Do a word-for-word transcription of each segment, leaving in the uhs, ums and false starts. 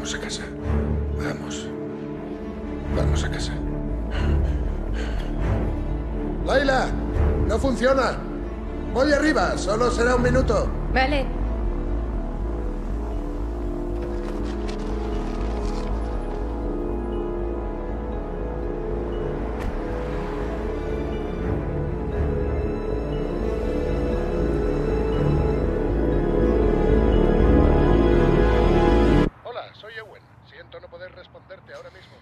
Vamos a casa. Vamos. Vamos a casa. ¡Laila! ¡No funciona! Voy arriba, solo será un minuto. Vale. Hola, soy Ewen. Siento no poder responderte ahora mismo.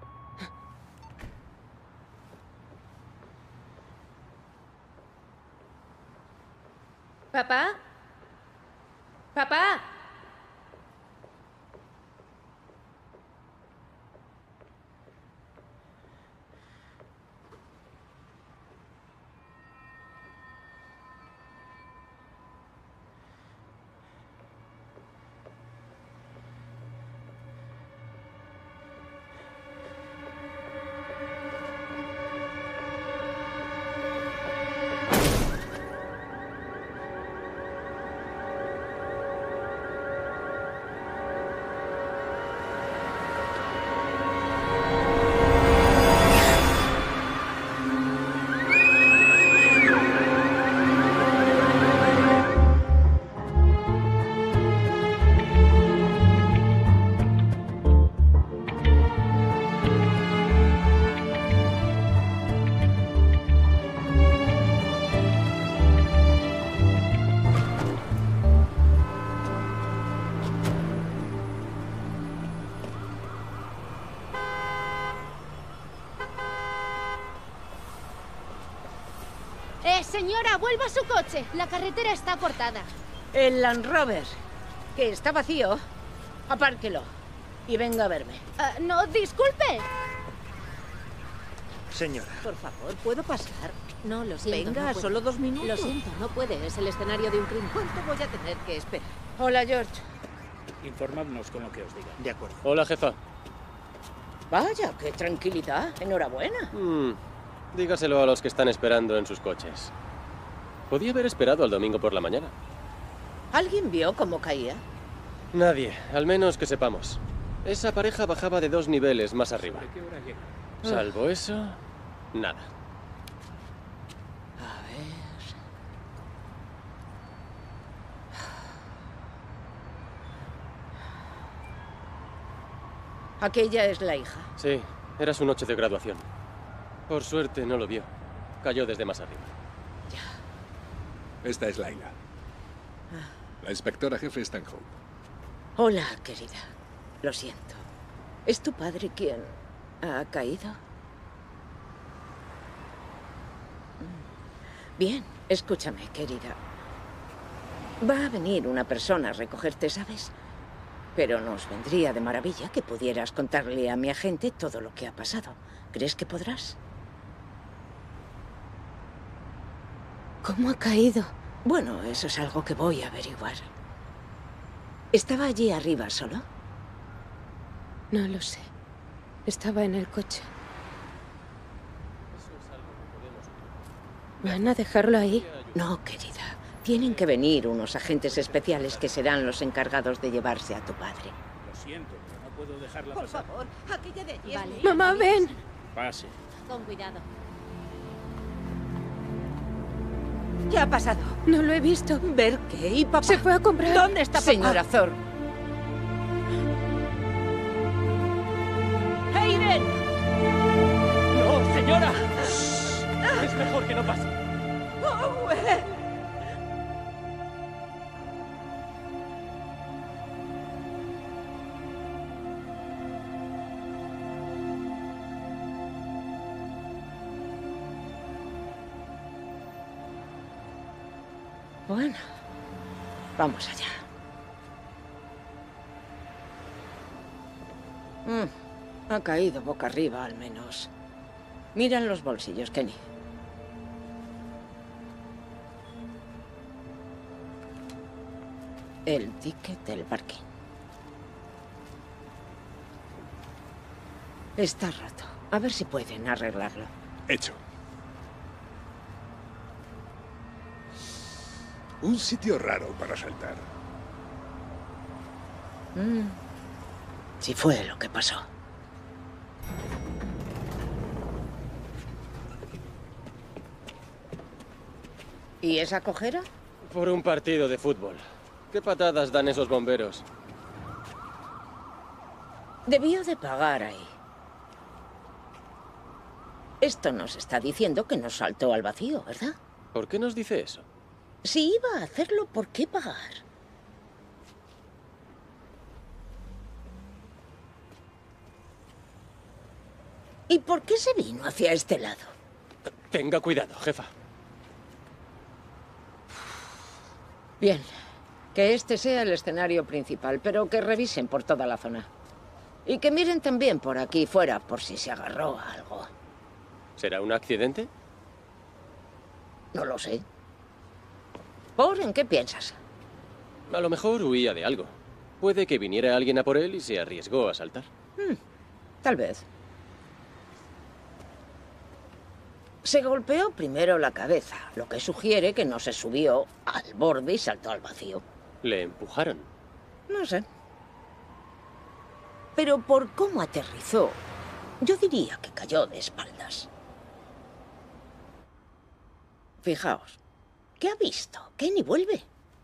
¿Papá? ¿Papá? Eh, señora, vuelva a su coche. La carretera está cortada. El Land Rover, que está vacío, apárquelo y venga a verme. Uh, no, disculpe. Señora. Por favor, ¿puedo pasar? No, lo siento. Venga, no solo dos minutos. Lo siento, no puede. Es el escenario de un crimen. ¿Cuánto voy a tener que esperar? Hola, George. Informadnos con lo que os diga. De acuerdo. Hola, jefa. Vaya, qué tranquilidad. Enhorabuena. Mm, dígaselo a los que están esperando en sus coches. Podía haber esperado al domingo por la mañana. ¿Alguien vio cómo caía? Nadie, al menos que sepamos. Esa pareja bajaba de dos niveles más arriba. ¿De qué hora llega? Salvo eso, nada. A ver... Aquella es la hija. Sí, era su noche de graduación. Por suerte no lo vio. Cayó desde más arriba. Ya. Esta es Laila. La inspectora jefe Stanhope. Hola, querida. Lo siento. ¿Es tu padre quien ha caído? Bien, escúchame, querida. Va a venir una persona a recogerte, ¿sabes? Pero nos vendría de maravilla que pudieras contarle a mi agente todo lo que ha pasado. ¿Crees que podrás? ¿Cómo ha caído? Bueno, eso es algo que voy a averiguar. ¿Estaba allí arriba solo? No lo sé. Estaba en el coche. ¿Van a dejarlo ahí? No, querida. Tienen que venir unos agentes especiales que serán los encargados de llevarse a tu padre. Lo siento, pero no puedo dejarla Por pasar. favor, aquella de allí. Vale. Mamá, ven. Pase. Con cuidado. ¿Qué ha pasado? No lo he visto. ¿Ver qué? ¿Y papá? Se fue a comprar. ¿Dónde está papá? Señora Thor. ¡Hayden! ¡No, señora! Es mejor que no pase. ¡Owen! Bueno, vamos allá. Mm, ha caído boca arriba, al menos. Mira en los bolsillos, Kenny. El ticket del parking. Está roto. A ver si pueden arreglarlo. Hecho. Un sitio raro para saltar. Mm. Si fue lo que pasó. ¿Y esa cojera? Por un partido de fútbol. ¿Qué patadas dan esos bomberos? Debió de pagar ahí. Esto nos está diciendo que nos saltó al vacío, ¿verdad? ¿Por qué nos dice eso? Si iba a hacerlo, ¿por qué pagar? ¿Y por qué se vino hacia este lado? Tenga cuidado, jefa. Bien, que este sea el escenario principal, pero que revisen por toda la zona. Y que miren también por aquí fuera, por si se agarró a algo. ¿Será un accidente? No lo sé. ¿Por en qué piensas? A lo mejor huía de algo. Puede que viniera alguien a por él y se arriesgó a saltar. Hmm, tal vez. Se golpeó primero la cabeza, lo que sugiere que no se subió al borde y saltó al vacío. ¿Le empujaron? No sé. Pero por cómo aterrizó, yo diría que cayó de espaldas. Fijaos, ¿qué ha visto? Kenny vuelve.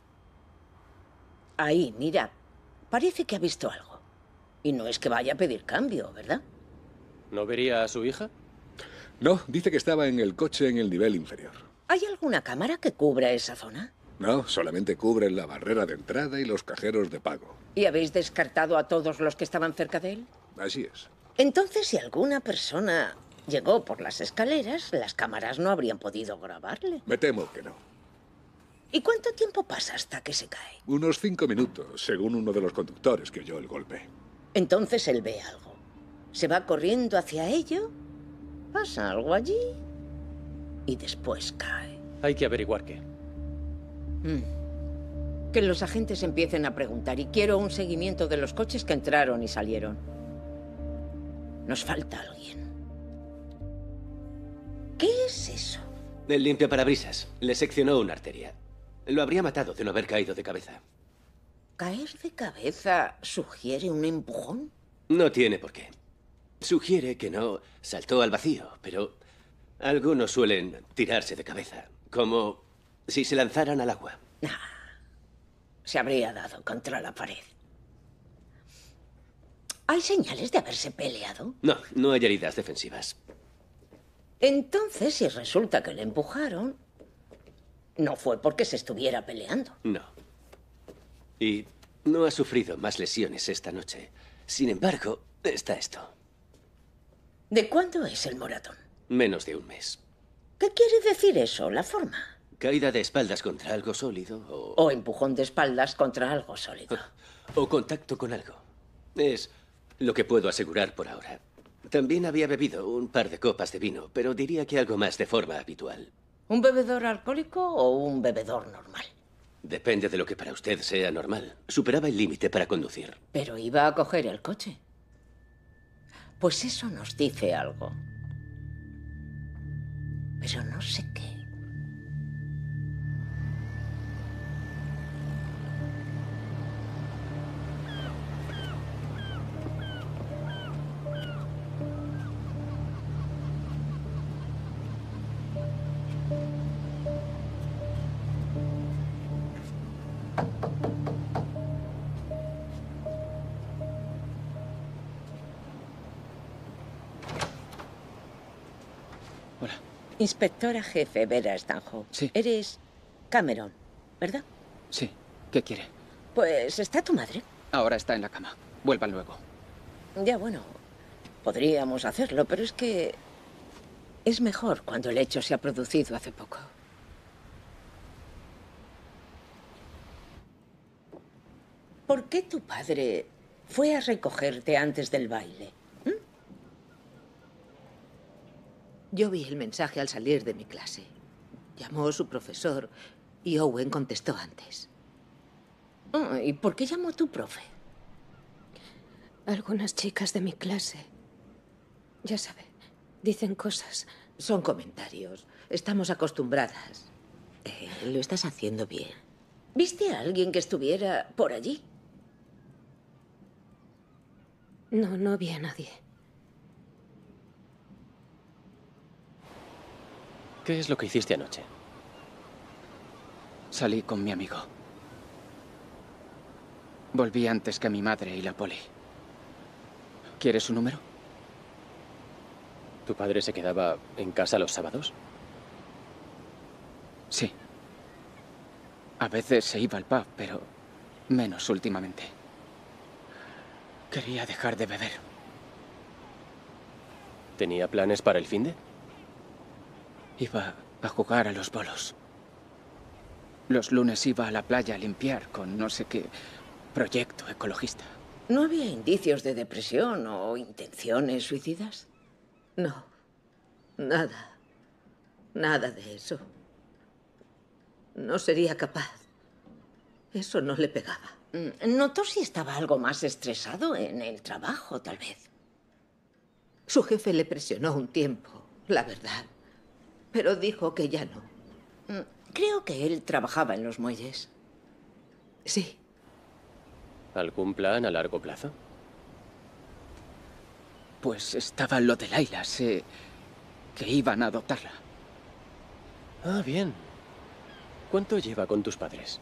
Ahí, mirad. Parece que ha visto algo. Y no es que vaya a pedir cambio, ¿verdad? ¿No vería a su hija? No, dice que estaba en el coche en el nivel inferior. ¿Hay alguna cámara que cubra esa zona? No, solamente cubren la barrera de entrada y los cajeros de pago. ¿Y habéis descartado a todos los que estaban cerca de él? Así es. Entonces, si alguna persona llegó por las escaleras, las cámaras no habrían podido grabarle. Me temo que no. ¿Y cuánto tiempo pasa hasta que se cae? Unos cinco minutos, según uno de los conductores que oyó el golpe. Entonces él ve algo. Se va corriendo hacia ello, pasa algo allí y después cae. Hay que averiguar qué. Mm. Que los agentes empiecen a preguntar y quiero un seguimiento de los coches que entraron y salieron. Nos falta alguien. ¿Qué es eso? El limpiaparabrisas. Le seccionó una arteria. Lo habría matado de no haber caído de cabeza. ¿Caer de cabeza sugiere un empujón? No tiene por qué. Sugiere que no saltó al vacío, pero algunos suelen tirarse de cabeza, como si se lanzaran al agua. Nah, se habría dado contra la pared. ¿Hay señales de haberse peleado? No, no hay heridas defensivas. Entonces, si resulta que le empujaron, no fue porque se estuviera peleando. No. Y no ha sufrido más lesiones esta noche. Sin embargo, está esto. ¿De cuándo es el moratón? Menos de un mes. ¿Qué quiere decir eso, la forma? Caída de espaldas contra algo sólido o... O empujón de espaldas contra algo sólido. O contacto con algo. Es lo que puedo asegurar por ahora. También había bebido un par de copas de vino, pero diría que algo más de forma habitual. ¿Un bebedor alcohólico o un bebedor normal? Depende de lo que para usted sea normal. Superaba el límite para conducir. Pero iba a coger el coche. Pues eso nos dice algo. Pero no sé qué. Hola. Inspectora jefe Vera Stanhope. Sí. Eres Cameron, ¿verdad? Sí. ¿Qué quiere? Pues está tu madre. Ahora está en la cama. Vuelvan luego. Ya, bueno, podríamos hacerlo, pero es que es mejor cuando el hecho se ha producido hace poco. ¿Por qué tu padre fue a recogerte antes del baile? ¿Mm? Yo vi el mensaje al salir de mi clase. Llamó su profesor y Owen contestó antes. Oh, ¿y por qué llamó tu profe? Algunas chicas de mi clase, ya sabe, dicen cosas. Son comentarios. Estamos acostumbradas. Eh, lo estás haciendo bien. ¿Viste a alguien que estuviera por allí? No, no vi a nadie. ¿Qué es lo que hiciste anoche? Salí con mi amigo. Volví antes que mi madre y la poli. ¿Quieres su número? ¿Tu padre se quedaba en casa los sábados? Sí. A veces se iba al pub, pero menos últimamente. Quería dejar de beber. ¿Tenía planes para el finde? Iba a jugar a los bolos. Los lunes iba a la playa a limpiar con no sé qué proyecto ecologista. ¿No había indicios de depresión o intenciones suicidas? No, nada. Nada de eso. No sería capaz. Eso no le pegaba. Notó si estaba algo más estresado en el trabajo, tal vez. Su jefe le presionó un tiempo, la verdad. Pero dijo que ya no. Creo que él trabajaba en los muelles. Sí. ¿Algún plan a largo plazo? Pues estaba lo de Laila, sé que iban a adoptarla. Ah, bien. ¿Cuánto lleva con tus padres?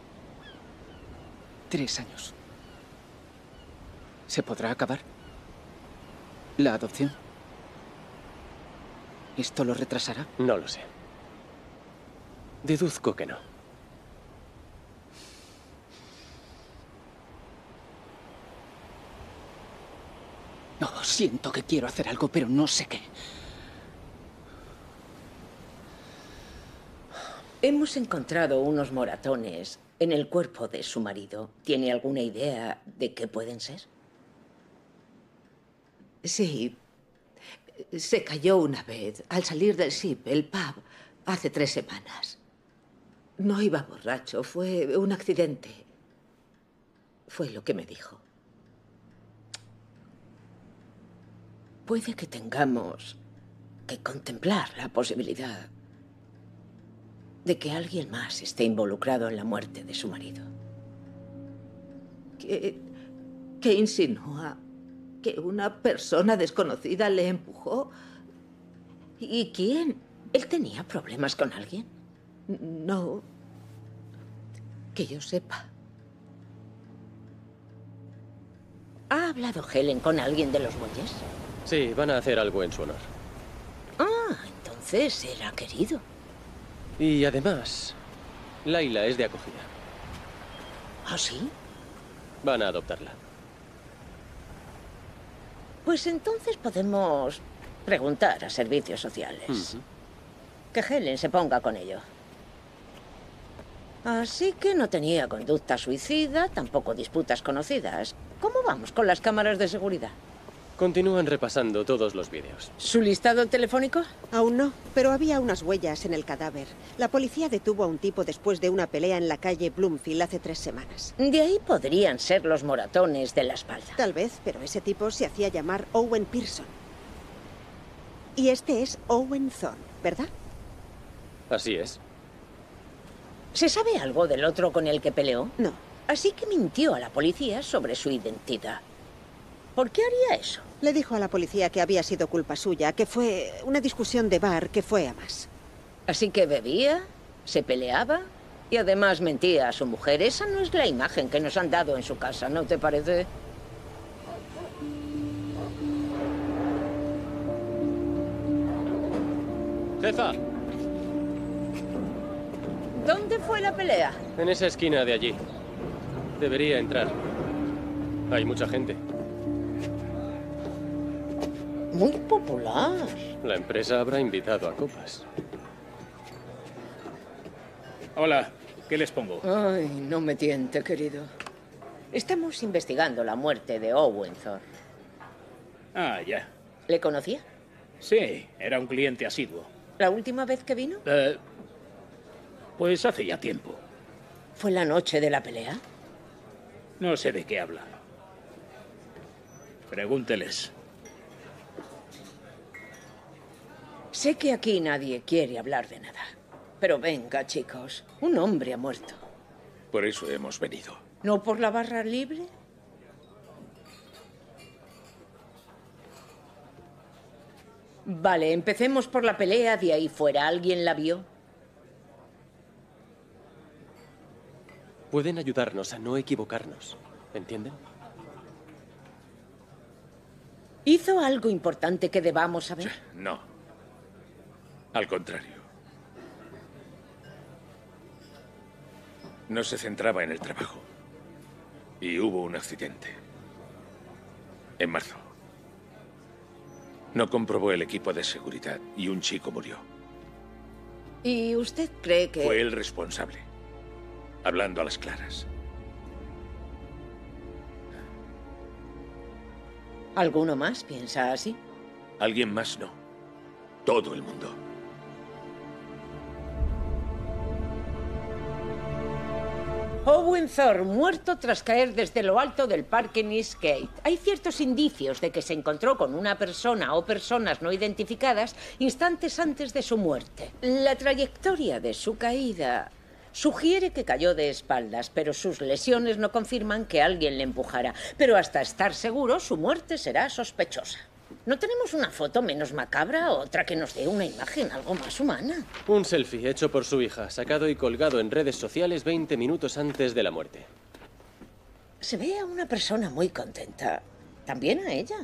Tres años. ¿Se podrá acabar la adopción? ¿Esto lo retrasará? No lo sé. Deduzco que no. No, siento que quiero hacer algo, pero no sé qué. Hemos encontrado unos moratones en el cuerpo de su marido. ¿Tiene alguna idea de qué pueden ser? Sí. Se cayó una vez al salir del S I P, el pub, hace tres semanas. No iba borracho, fue un accidente. Fue lo que me dijo. Puede que tengamos que contemplar la posibilidad de que alguien más esté involucrado en la muerte de su marido. ¿Qué, qué insinúa? ¿Que una persona desconocida le empujó? ¿Y quién? ¿Él tenía problemas con alguien? No. Que yo sepa. ¿Ha hablado Helen con alguien de los muelles? Sí, van a hacer algo en su honor. Ah, entonces era querido. Y además, Laila es de acogida. ¿Ah, sí? Van a adoptarla. Pues entonces podemos preguntar a servicios sociales. Uh-huh. Que Helen se ponga con ello. Así que no tenía conducta suicida, tampoco disputas conocidas. ¿Cómo vamos con las cámaras de seguridad? Continúan repasando todos los vídeos. ¿Su listado telefónico? Aún no, pero había unas huellas en el cadáver. La policía detuvo a un tipo después de una pelea en la calle Bloomfield hace tres semanas. De ahí podrían ser los moratones de la espalda. Tal vez, pero ese tipo se hacía llamar Owen Pearson. Y este es Owen Thorne, ¿verdad? Así es. ¿Se sabe algo del otro con el que peleó? No. Así que mintió a la policía sobre su identidad. ¿Por qué haría eso? Le dijo a la policía que había sido culpa suya, que fue una discusión de bar que fue a más. Así que bebía, se peleaba y además mentía a su mujer. Esa no es la imagen que nos han dado en su casa, ¿no te parece? ¡Jefa! ¿Dónde fue la pelea? En esa esquina de allí. Debería entrar. Hay mucha gente. Muy popular. La empresa habrá invitado a copas. Hola, ¿qué les pongo? Ay, no me tiente, querido. Estamos investigando la muerte de Owen Thorne. Ah, ya. ¿Le conocía? Sí, era un cliente asiduo. ¿La última vez que vino? Eh, pues hace ya tiempo. ¿Fue la noche de la pelea? No sé de qué habla. Pregúnteles. Sé que aquí nadie quiere hablar de nada. Pero venga, chicos. Un hombre ha muerto. Por eso hemos venido. ¿No por la barra libre? Vale, empecemos por la pelea de ahí fuera. ¿Alguien la vio? Pueden ayudarnos a no equivocarnos, ¿entienden? ¿Hizo algo importante que debamos saber? No. Al contrario. No se centraba en el trabajo. Y hubo un accidente. En marzo. No comprobó el equipo de seguridad y un chico murió. ¿Y usted cree que...? Fue el responsable. Hablando a las claras. ¿Alguno más piensa así? Alguien más no. Todo el mundo. Owen Thorne, muerto tras caer desde lo alto del parque Eastgate. Hay ciertos indicios de que se encontró con una persona o personas no identificadas instantes antes de su muerte. La trayectoria de su caída sugiere que cayó de espaldas, pero sus lesiones no confirman que alguien le empujara. Pero hasta estar seguro, su muerte será sospechosa. ¿No tenemos una foto menos macabra? Otra que nos dé una imagen algo más humana. Un selfie hecho por su hija, sacado y colgado en redes sociales veinte minutos antes de la muerte. Se ve a una persona muy contenta. También a ella.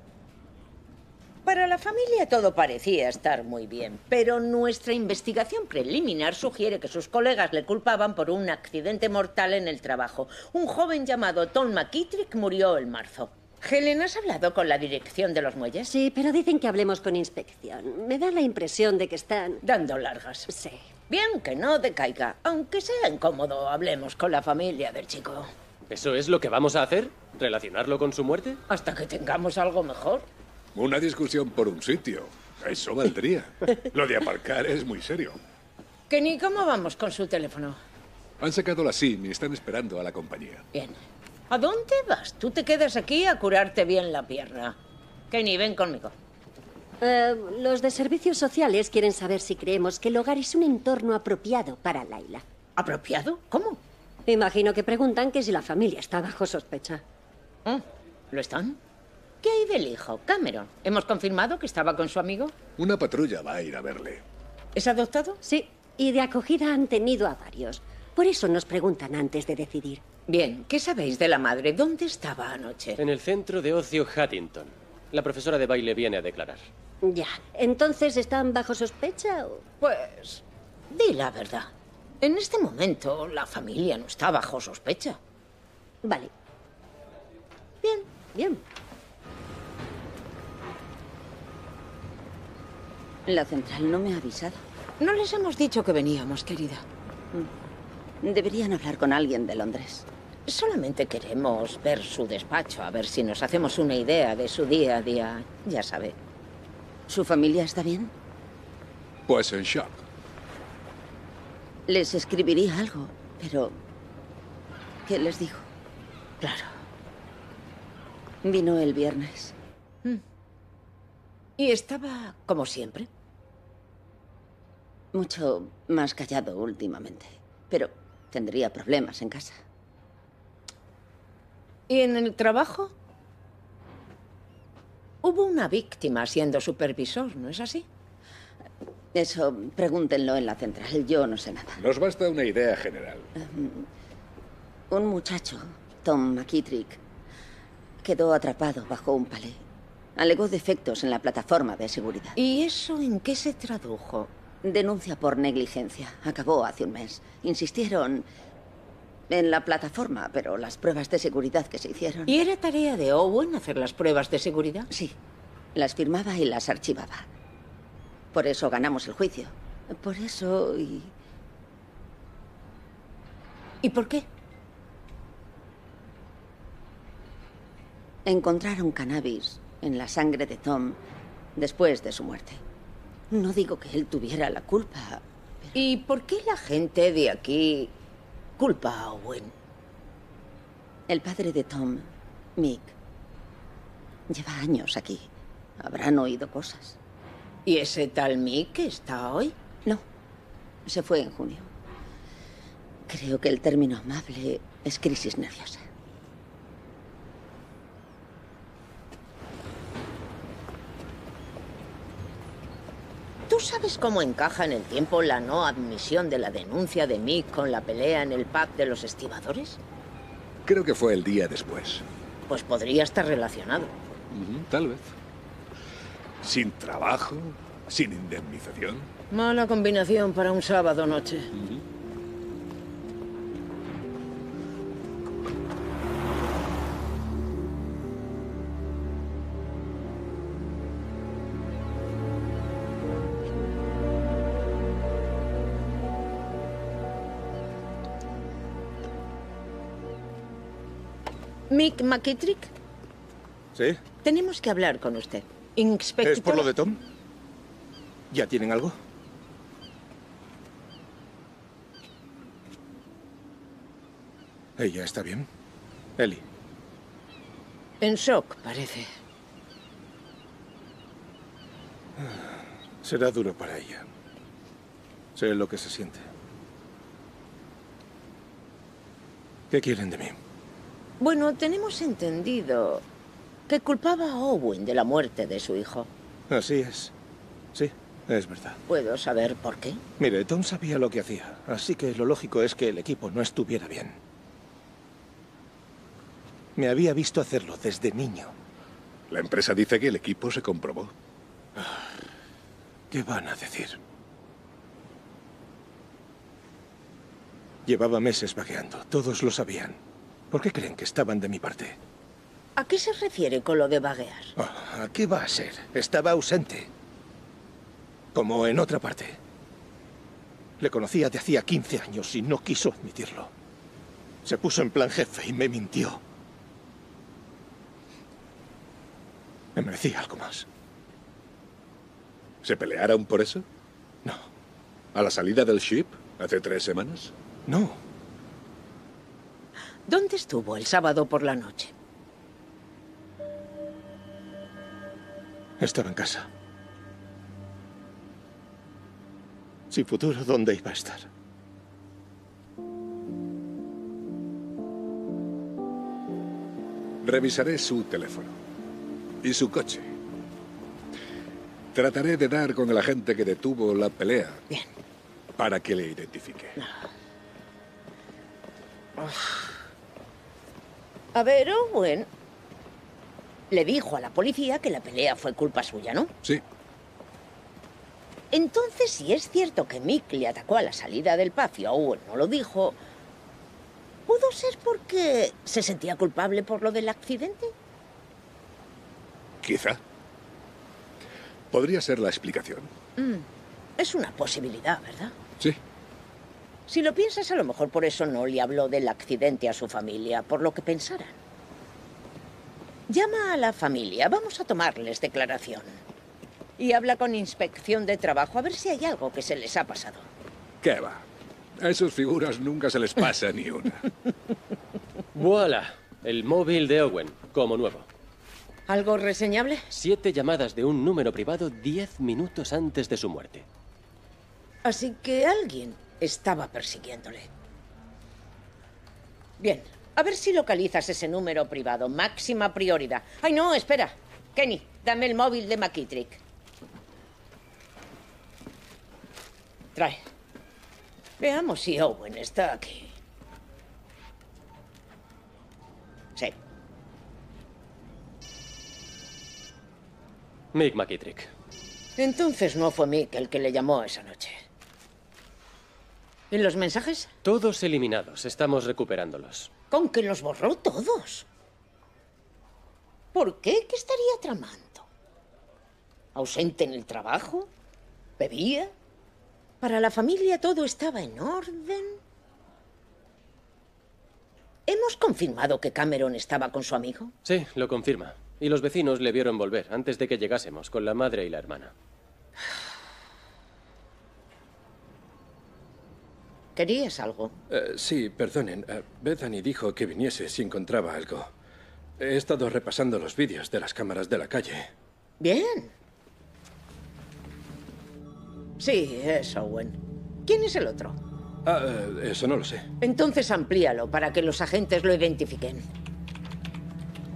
Para la familia todo parecía estar muy bien, pero nuestra investigación preliminar sugiere que sus colegas le culpaban por un accidente mortal en el trabajo. Un joven llamado Tom McKittrick murió en marzo. Helen, ¿has hablado con la dirección de los muelles? Sí, pero dicen que hablemos con inspección. Me da la impresión de que están... dando largas. Sí. Bien, que no decaiga. Aunque sea incómodo, hablemos con la familia del chico. ¿Eso es lo que vamos a hacer? ¿Relacionarlo con su muerte? Hasta que tengamos algo mejor. Una discusión por un sitio. Eso valdría. Lo de aparcar es muy serio. Kenny, ¿cómo vamos con su teléfono? Han sacado la SIM y están esperando a la compañía. Bien. ¿A dónde vas? Tú te quedas aquí a curarte bien la pierna. Kenny, ven conmigo. Uh, los de servicios sociales quieren saber si creemos que el hogar es un entorno apropiado para Layla. ¿Apropiado? ¿Cómo? Imagino que preguntan que si la familia está bajo sospecha. Oh, ¿lo están? ¿Qué hay del hijo, Cameron? ¿Hemos confirmado que estaba con su amigo? Una patrulla va a ir a verle. ¿Es adoptado? Sí, y de acogida han tenido a varios. Por eso nos preguntan antes de decidir. Bien, ¿qué sabéis de la madre? ¿Dónde estaba anoche? En el centro de ocio Huntington. La profesora de baile viene a declarar. Ya. ¿Entonces están bajo sospecha o...? Pues... di la verdad. En este momento, la familia no está bajo sospecha. Vale. Bien, bien. La central no me ha avisado. No les hemos dicho que veníamos, querida. Deberían hablar con alguien de Londres. Solamente queremos ver su despacho, a ver si nos hacemos una idea de su día a día. Ya sabe. ¿Su familia está bien? Pues en shock. Les escribiría algo, pero... ¿qué les digo? Claro. Vino el viernes. Mm. ¿Y estaba como siempre? Mucho más callado últimamente, pero tendría problemas en casa. ¿Y en el trabajo? Hubo una víctima siendo supervisor, ¿no es así? Eso, pregúntenlo en la central. Yo no sé nada. Nos basta una idea general. Um, un muchacho, Tom McKittrick, quedó atrapado bajo un palé. Alegó defectos en la plataforma de seguridad. ¿Y eso en qué se tradujo? Denuncia por negligencia. Acabó hace un mes. Insistieron en la plataforma, pero las pruebas de seguridad que se hicieron... ¿Y era tarea de Owen hacer las pruebas de seguridad? Sí. Las firmaba y las archivaba. Por eso ganamos el juicio. Por eso y... ¿Y por qué? Encontraron cannabis en la sangre de Tom después de su muerte. No digo que él tuviera la culpa. Pero... ¿Y por qué la gente de aquí culpa a Owen? El padre de Tom, Mick, lleva años aquí. Habrán oído cosas. ¿Y ese tal Mick está hoy? No, se fue en junio. Creo que el término amable es crisis nerviosa. sabes cómo encaja en el tiempo la no admisión de la denuncia de Mick con la pelea en el pub de los estibadores? Creo que fue el día después. Pues podría estar relacionado. Ujú, tal vez. Sin trabajo, sin indemnización. Mala combinación para un sábado noche. Ujú. Mick McKittrick, ¿Sí? tenemos que hablar con usted. Inspector... ¿Es por lo de Tom? ¿Ya tienen algo? ¿Ella está bien? Ellie. En shock, parece. Será duro para ella. Sé lo que se siente. ¿Qué quieren de mí? Bueno, tenemos entendido que culpaba a Owen de la muerte de su hijo. Así es. Sí, es verdad. ¿Puedo saber por qué? Mire, Tom sabía lo que hacía, así que lo lógico es que el equipo no estuviera bien. Me había visto hacerlo desde niño. La empresa dice que el equipo se comprobó. ¿Qué van a decir? Llevaba meses vagueando. Todos lo sabían. ¿Por qué creen que estaban de mi parte? ¿A qué se refiere con lo de vaguear? Oh, ¿a qué va a ser? Estaba ausente. Como en otra parte. Le conocía de hacía quince años y no quiso admitirlo. Se puso en plan jefe y me mintió. Me merecía algo más. ¿Se pelearon por eso? No. ¿A la salida del ship? ¿Hace tres semanas? No. ¿Dónde estuvo el sábado por la noche? Estaba en casa. Sin futuro, ¿dónde iba a estar? Revisaré su teléfono. Y su coche. Trataré de dar con el agente que detuvo la pelea. Bien. Para que le identifique. A ver, Owen le dijo a la policía que la pelea fue culpa suya, ¿no? Sí. Entonces, si es cierto que Mick le atacó a la salida del pub y Owen no lo dijo, ¿pudo ser porque se sentía culpable por lo del accidente? Quizá. Podría ser la explicación. Mm, es una posibilidad, ¿verdad? Sí. Si lo piensas, a lo mejor por eso no le habló del accidente a su familia, por lo que pensaran. Llama a la familia, vamos a tomarles declaración. Y habla con inspección de trabajo a ver si hay algo que se les ha pasado. ¿Qué va? A esos figuras nunca se les pasa ni una. ¡Voilà! El móvil de Owen, como nuevo. ¿Algo reseñable? Siete llamadas de un número privado diez minutos antes de su muerte. Así que alguien estaba persiguiéndole. Bien, a ver si localizas ese número privado. Máxima prioridad. ¡Ay, no! Espera. Kenny, dame el móvil de McKittrick. Trae. Veamos si Owen está aquí. Sí. Mick McKittrick. Entonces no fue Mick el que le llamó esa noche. ¿Y los mensajes? Todos eliminados. Estamos recuperándolos. ¿Con que los borró todos? ¿Por qué? ¿Qué estaría tramando? ¿Ausente en el trabajo? ¿Bebía? ¿Para la familia todo estaba en orden? ¿Hemos confirmado que Cameron estaba con su amigo? Sí, lo confirma. Y los vecinos le vieron volver antes de que llegásemos con la madre y la hermana. ¿Querías algo? Uh, sí, perdonen. Uh, Bethany dijo que viniese si encontraba algo. He estado repasando los vídeos de las cámaras de la calle. Bien. Sí, es Owen. ¿Quién es el otro? Ah, uh, eso no lo sé. Entonces amplíalo para que los agentes lo identifiquen.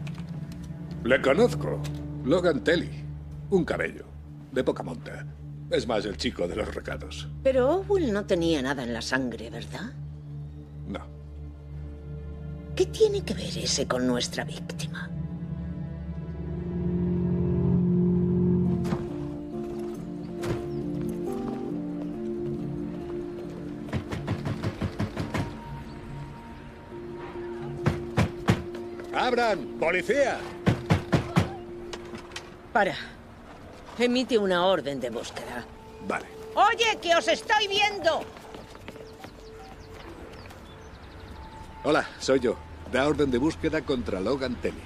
Le conozco. Logan Telly. Un cabello. De poca monta. Es más el chico de los recados. Pero Owen no tenía nada en la sangre, ¿verdad? No. ¿Qué tiene que ver ese con nuestra víctima? ¡Abran! ¡Policía! Para. Emite una orden de búsqueda. Vale. ¡Oye, que os estoy viendo! Hola, soy yo. Da orden de búsqueda contra Logan Telly.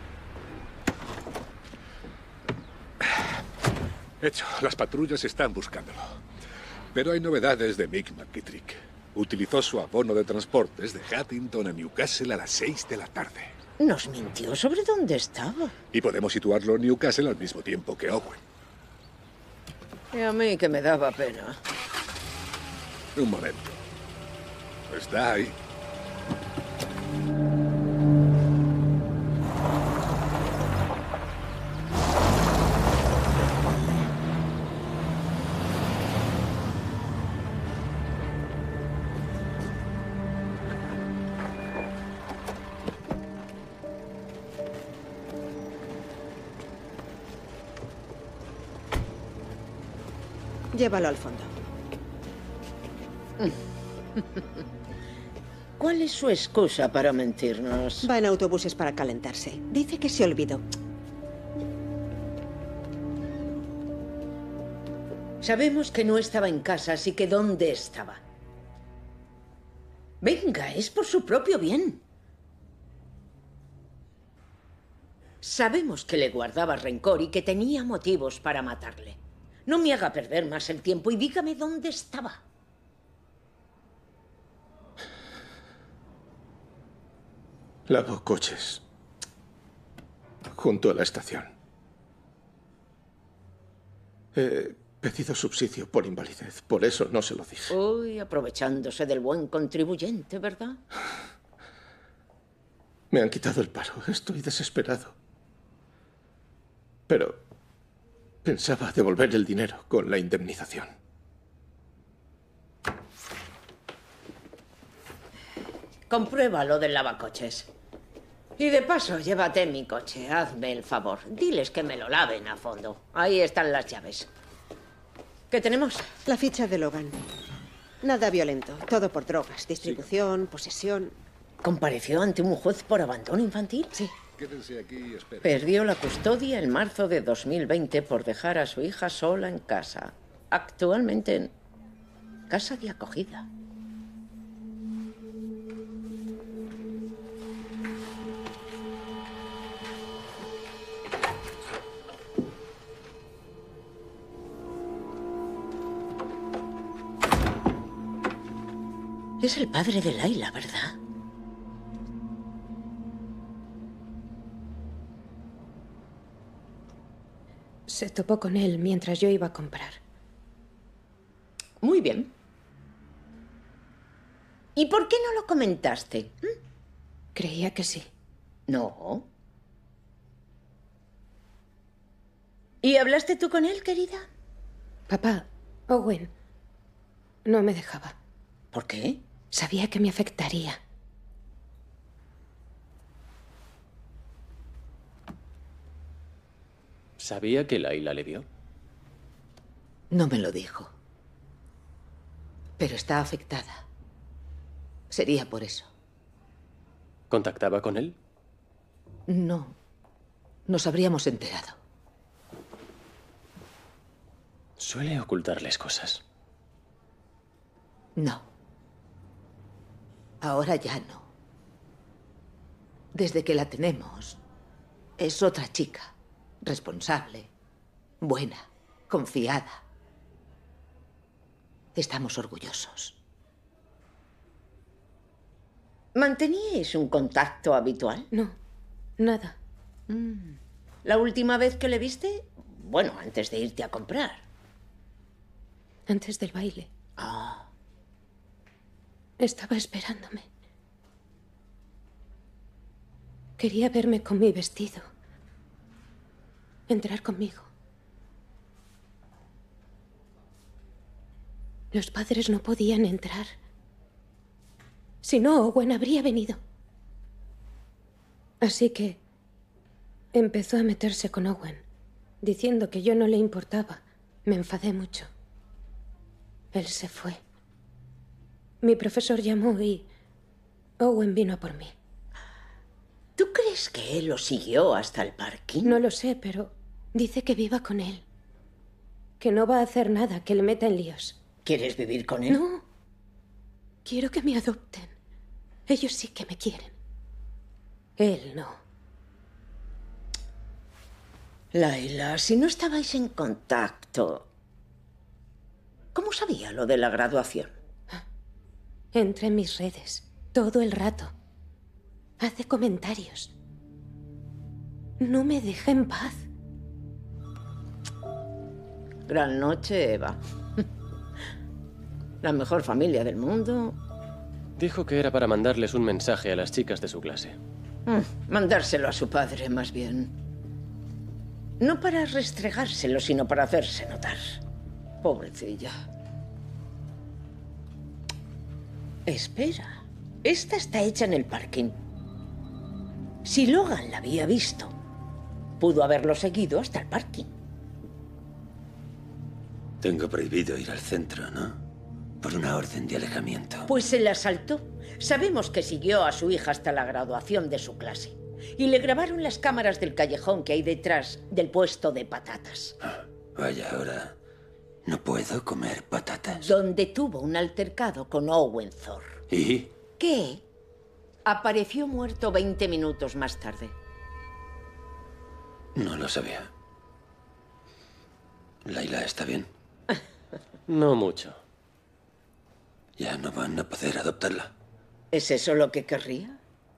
Hecho, las patrullas están buscándolo. Pero hay novedades de Mick McKittrick. Utilizó su abono de transportes de Huntington a Newcastle a las seis de la tarde. Nos mintió sobre dónde estaba. Y podemos situarlo en Newcastle al mismo tiempo que Owen. Y a mí que me daba pena. Un momento. Está ahí. Llévalo al fondo. ¿Cuál es su excusa para mentirnos? Va en autobuses para calentarse. Dice que se olvidó. Sabemos que no estaba en casa, así que ¿dónde estaba? Venga, es por su propio bien. Sabemos que le guardaba rencor y que tenía motivos para matarle. No me haga perder más el tiempo y dígame dónde estaba. Lavo coches. Junto a la estación. He pedido subsidio por invalidez. Por eso no se lo dije. Uy, aprovechándose del buen contribuyente, ¿verdad? Me han quitado el paro. Estoy desesperado. Pero pensaba devolver el dinero con la indemnización. Comprueba lo del lavacoches. Y de paso, llévate mi coche. Hazme el favor. Diles que me lo laven a fondo. Ahí están las llaves. ¿Qué tenemos? La ficha de Logan. Nada violento. Todo por drogas. Distribución, posesión. ¿Compareció ante un juez por abandono infantil? Sí. Quédense aquí y esperen. Perdió la custodia en marzo de dos mil veinte por dejar a su hija sola en casa. Actualmente en casa de acogida. Es el padre de Laila, ¿verdad? Se topó con él mientras yo iba a comprar. Muy bien. ¿Y por qué no lo comentaste? ¿Mm? Creía que sí. No. ¿Y hablaste tú con él, querida? Papá, Owen, no me dejaba. ¿Por qué? Sabía que me afectaría. ¿Sabía que Laila le vio? No me lo dijo. Pero está afectada. Sería por eso. ¿Contactaba con él? No. Nos habríamos enterado. Suele ocultarles cosas. No. Ahora ya no. Desde que la tenemos, es otra chica. Responsable, buena, confiada. Estamos orgullosos. ¿Manteníais un contacto habitual? No, nada. Mm. ¿La última vez que le viste? Bueno, antes de irte a comprar. Antes del baile. Ah. Estaba esperándome. Quería verme con mi vestido. Entrar conmigo. Los padres no podían entrar. Si no, Owen habría venido. Así que empezó a meterse con Owen, diciendo que yo no le importaba. Me enfadé mucho. Él se fue. Mi profesor llamó y Owen vino a por mí. ¿Tú crees que él lo siguió hasta el parking? No lo sé, pero dice que viva con él. Que no va a hacer nada que le meta en líos. ¿Quieres vivir con él? No. Quiero que me adopten. Ellos sí que me quieren. Él no. Layla, si no estabais en contacto, ¿cómo sabía lo de la graduación? Entra en mis redes todo el rato. Hace comentarios. No me deja en paz. Gran noche, Eva. La mejor familia del mundo. Dijo que era para mandarles un mensaje a las chicas de su clase. Mm, mandárselo a su padre, más bien. No para restregárselo, sino para hacerse notar. Pobrecilla. Espera. Esta está hecha en el parking. Si Logan la había visto, pudo haberlo seguido hasta el parking. Tengo prohibido ir al centro, ¿no? Por una orden de alejamiento. Pues se la saltó. Sabemos que siguió a su hija hasta la graduación de su clase. Y le grabaron las cámaras del callejón que hay detrás del puesto de patatas. Ah, vaya, ahora no puedo comer patatas. Donde tuvo un altercado con Owen Thor. ¿Y? ¿Qué? Apareció muerto veinte minutos más tarde. No lo sabía. ¿Layla está bien? No mucho. ¿Ya no van a poder adoptarla? ¿Es eso lo que querría?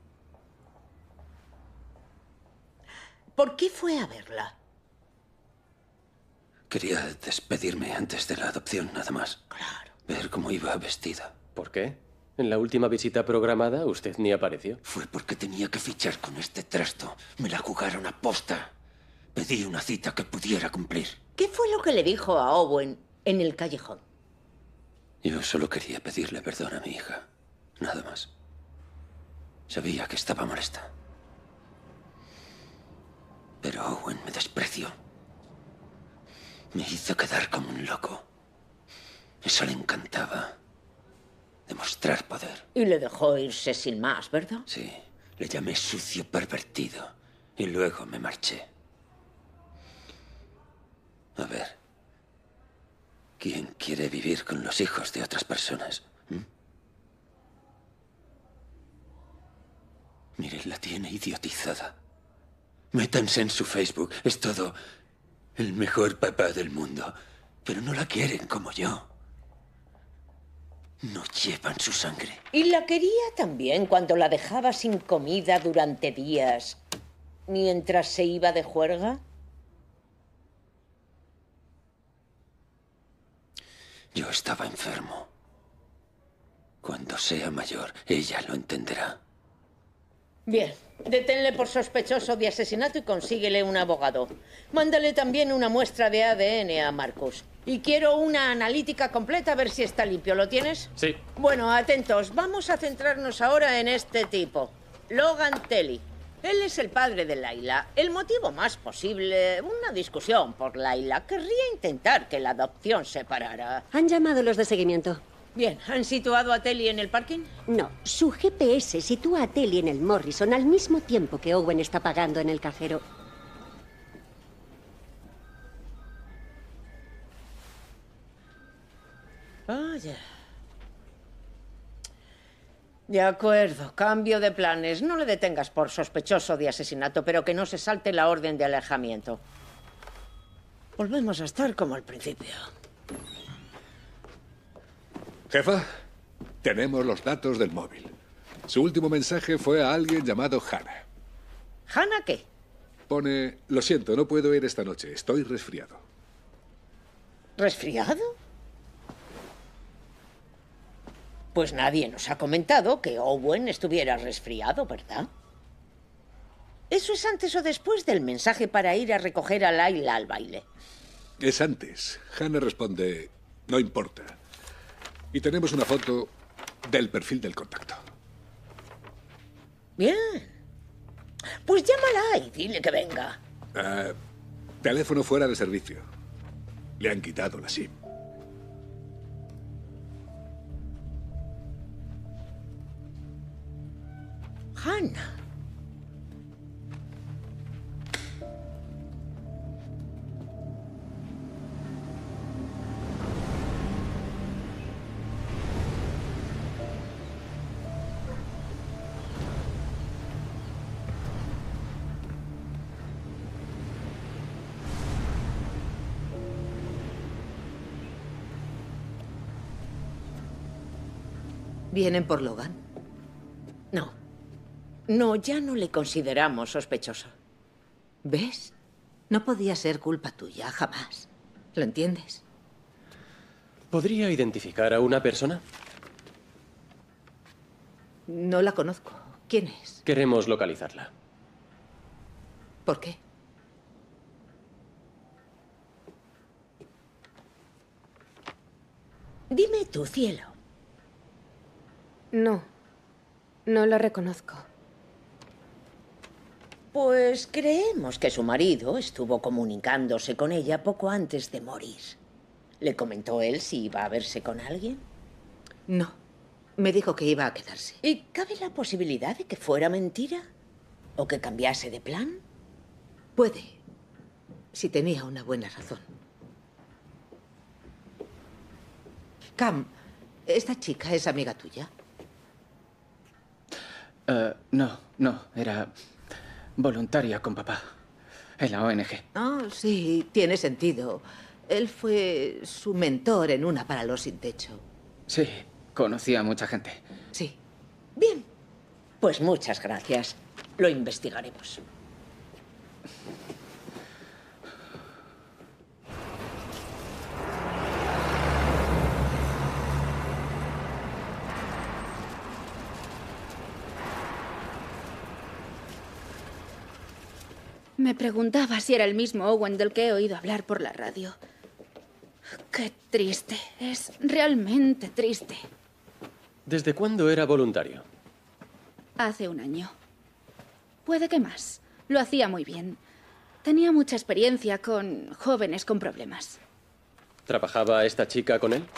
¿Por qué fue a verla? Quería despedirme antes de la adopción, nada más. Claro. Ver cómo iba vestida. ¿Por qué? En la última visita programada usted ni apareció. Fue porque tenía que fichar con este trasto. Me la jugaron a posta. Pedí una cita que pudiera cumplir. ¿Qué fue lo que le dijo a Owen en el callejón? Yo solo quería pedirle perdón a mi hija. Nada más. Sabía que estaba molesta. Pero Owen me despreció. Me hizo quedar como un loco. Eso le encantaba. Demostrar poder. Y le dejó irse sin más, ¿verdad? Sí. Le llamé sucio pervertido. Y luego me marché. A ver. ¿Quién quiere vivir con los hijos de otras personas? ¿Mm? Miren, la tiene idiotizada. Métanse en su Facebook. Es todo el mejor papá del mundo. Pero no la quieren como yo. No llevan su sangre. ¿Y la quería también cuando la dejaba sin comida durante días, mientras se iba de juerga? Yo estaba enfermo. Cuando sea mayor, ella lo entenderá. Bien, deténle por sospechoso de asesinato y consíguele un abogado. Mándale también una muestra de A D N a Marcus. Y quiero una analítica completa a ver si está limpio. ¿Lo tienes? Sí. Bueno, atentos. Vamos a centrarnos ahora en este tipo. Logan Telly. Él es el padre de Layla. El motivo más posible, una discusión por Layla. Querría intentar que la adopción se parara. Han llamado los de seguimiento. Bien, ¿han situado a Telly en el parking? No, su G P S sitúa a Telly en el Morrison al mismo tiempo que Owen está pagando en el cajero. Vaya. De acuerdo, cambio de planes. No le detengas por sospechoso de asesinato, pero que no se salte la orden de alejamiento. Volvemos a estar como al principio. Jefa, tenemos los datos del móvil. Su último mensaje fue a alguien llamado Hannah. ¿Hannah qué? Pone, lo siento, no puedo ir esta noche, estoy resfriado. ¿Resfriado? Pues nadie nos ha comentado que Owen estuviera resfriado, ¿verdad? ¿Eso es antes o después del mensaje para ir a recoger a Layla al baile? Es antes. Hannah responde, no importa. Y tenemos una foto del perfil del contacto. Bien. Pues llámala y dile que venga. Uh, teléfono fuera de servicio. Le han quitado la SIM. Hannah. ¿Vienen por Logan? No. No, ya no le consideramos sospechoso. ¿Ves? No podía ser culpa tuya, jamás. ¿Lo entiendes? ¿Podría identificar a una persona? No la conozco. ¿Quién es? Queremos localizarla. ¿Por qué? Dime tú, cielo. No, no la reconozco. Pues creemos que su marido estuvo comunicándose con ella poco antes de morir. ¿Le comentó él si iba a verse con alguien? No, me dijo que iba a quedarse. ¿Y cabe la posibilidad de que fuera mentira? ¿O que cambiase de plan? Puede, si tenía una buena razón. Cam, ¿esta chica es amiga tuya? Uh, no, no, era voluntaria con papá en la O N G. Oh, sí, tiene sentido. Él fue su mentor en una para los sin techo. Sí, conocía a mucha gente. Sí. Bien. Pues muchas gracias. Lo investigaremos. Me preguntaba si era el mismo Owen del que he oído hablar por la radio. Qué triste. Es realmente triste. ¿Desde cuándo era voluntario? Hace un año. Puede que más. Lo hacía muy bien. Tenía mucha experiencia con jóvenes con problemas. ¿Trabajaba esta chica con él?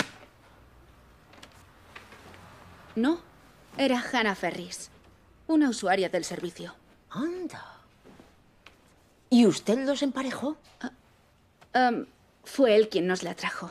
No. Era Hannah Ferris, una usuaria del servicio. Anda. ¿Y usted los emparejó? Uh, um, fue él quien nos la trajo.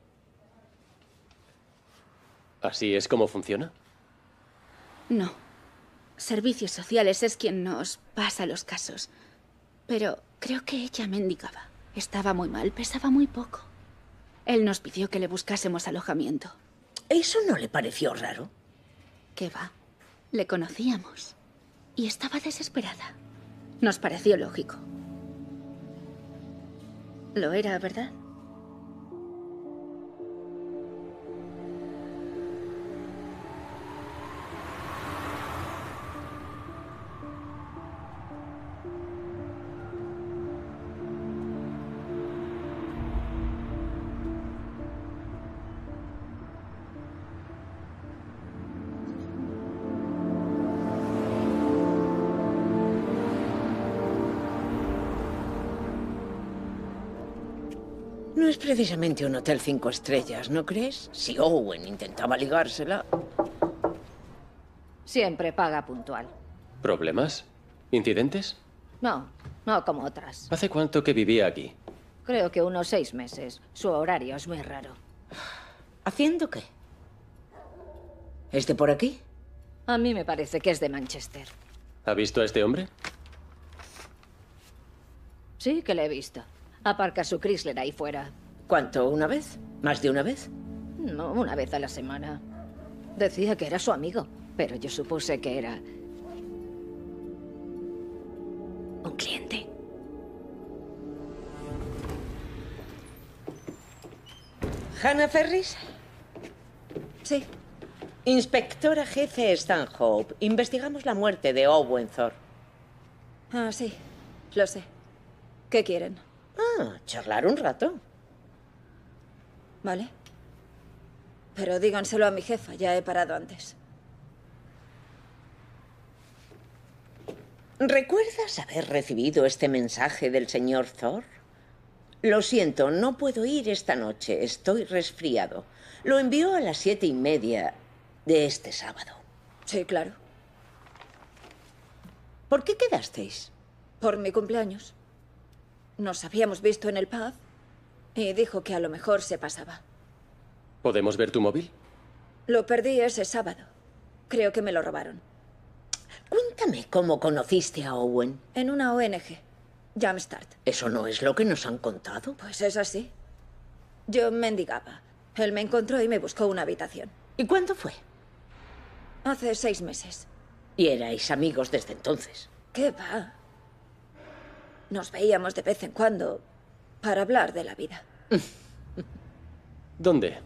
¿Así es como funciona? No. Servicios Sociales es quien nos pasa los casos. Pero creo que ella mendigaba. Estaba muy mal, pesaba muy poco. Él nos pidió que le buscásemos alojamiento. ¿Eso no le pareció raro? ¿Qué va? Le conocíamos. Y estaba desesperada. Nos pareció lógico. Lo era, ¿verdad? No es precisamente un hotel cinco estrellas, ¿no crees? Si Owen intentaba ligársela... Siempre paga puntual. ¿Problemas? ¿Incidentes? No, no como otras. ¿Hace cuánto que vivía aquí? Creo que unos seis meses. Su horario es muy raro. ¿Haciendo qué? ¿Es de por aquí? A mí me parece que es de Manchester. ¿Ha visto a este hombre? Sí, que le he visto. Aparca su Chrysler ahí fuera. ¿Cuánto? ¿Una vez? ¿Más de una vez? No, una vez a la semana. Decía que era su amigo, pero yo supuse que era... un cliente. ¿Hannah Ferris? Sí. Inspectora jefe Stanhope. Investigamos la muerte de Owen Thorpe. Ah, sí. Lo sé. ¿Qué quieren? Ah, charlar un rato. Vale. Pero díganselo a mi jefa, ya he parado antes. ¿Recuerdas haber recibido este mensaje del señor Thor? Lo siento, no puedo ir esta noche. Estoy resfriado. Lo envió a las siete y media de este sábado. Sí, claro. ¿Por qué quedasteis? Por mi cumpleaños. Nos habíamos visto en el pub y dijo que a lo mejor se pasaba. ¿Podemos ver tu móvil? Lo perdí ese sábado. Creo que me lo robaron. Cuéntame cómo conociste a Owen. En una O N G. Jumpstart. ¿Eso no es lo que nos han contado? Pues es así. Yo mendigaba. Él me encontró y me buscó una habitación. ¿Y cuándo fue? Hace seis meses. ¿Y erais amigos desde entonces? ¿Qué va? Nos veíamos de vez en cuando para hablar de la vida. ¿Dónde?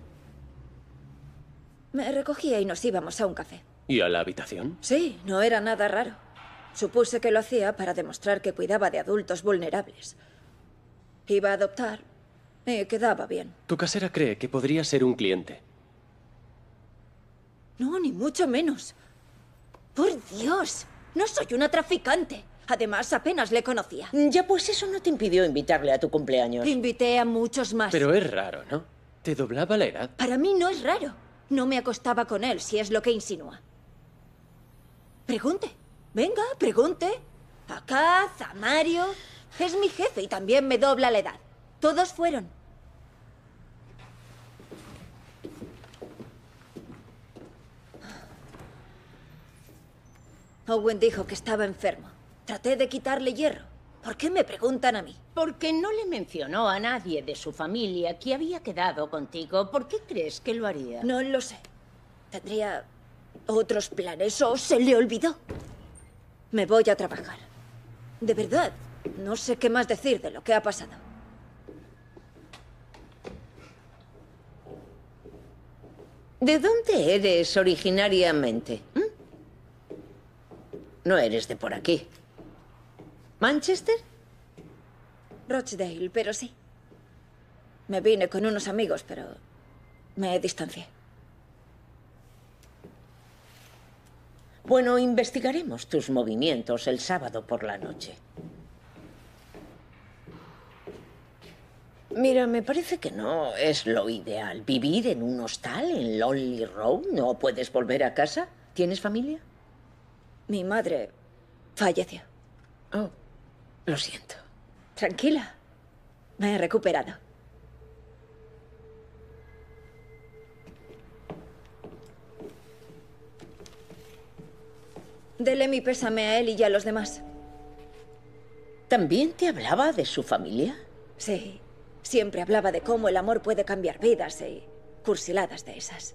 Me recogía y nos íbamos a un café. ¿Y a la habitación? Sí, no era nada raro. Supuse que lo hacía para demostrar que cuidaba de adultos vulnerables. Iba a adoptar y quedaba bien. Tu casera cree que podría ser un cliente. No, ni mucho menos. ¡Por Dios! No soy una traficante. Además, apenas le conocía. Ya, pues eso no te impidió invitarle a tu cumpleaños. Invité a muchos más. Pero es raro, ¿no? ¿Te doblaba la edad? Para mí no es raro. No me acostaba con él, si es lo que insinúa. Pregunte. Venga, pregunte. A Kaz, a Mario. Es mi jefe y también me dobla la edad. Todos fueron. Owen dijo que estaba enfermo. Traté de quitarle hierro. ¿Por qué me preguntan a mí? Porque no le mencionó a nadie de su familia que había quedado contigo. ¿Por qué crees que lo haría? No lo sé. ¿Tendría otros planes o se le olvidó? Me voy a trabajar. De verdad, no sé qué más decir de lo que ha pasado. ¿De dónde eres originariamente? ¿Mm? No eres de por aquí. ¿Manchester? Rochdale, pero sí. Me vine con unos amigos, pero me distancié. Bueno, investigaremos tus movimientos el sábado por la noche. Mira, me parece que no es lo ideal. ¿Vivir en un hostal en Lonely Road? ¿No puedes volver a casa? ¿Tienes familia? Mi madre falleció. Oh, lo siento. Tranquila. Me he recuperado. Dele mi pésame a él y a los demás. ¿También te hablaba de su familia? Sí. Siempre hablaba de cómo el amor puede cambiar vidas y cursiladas de esas.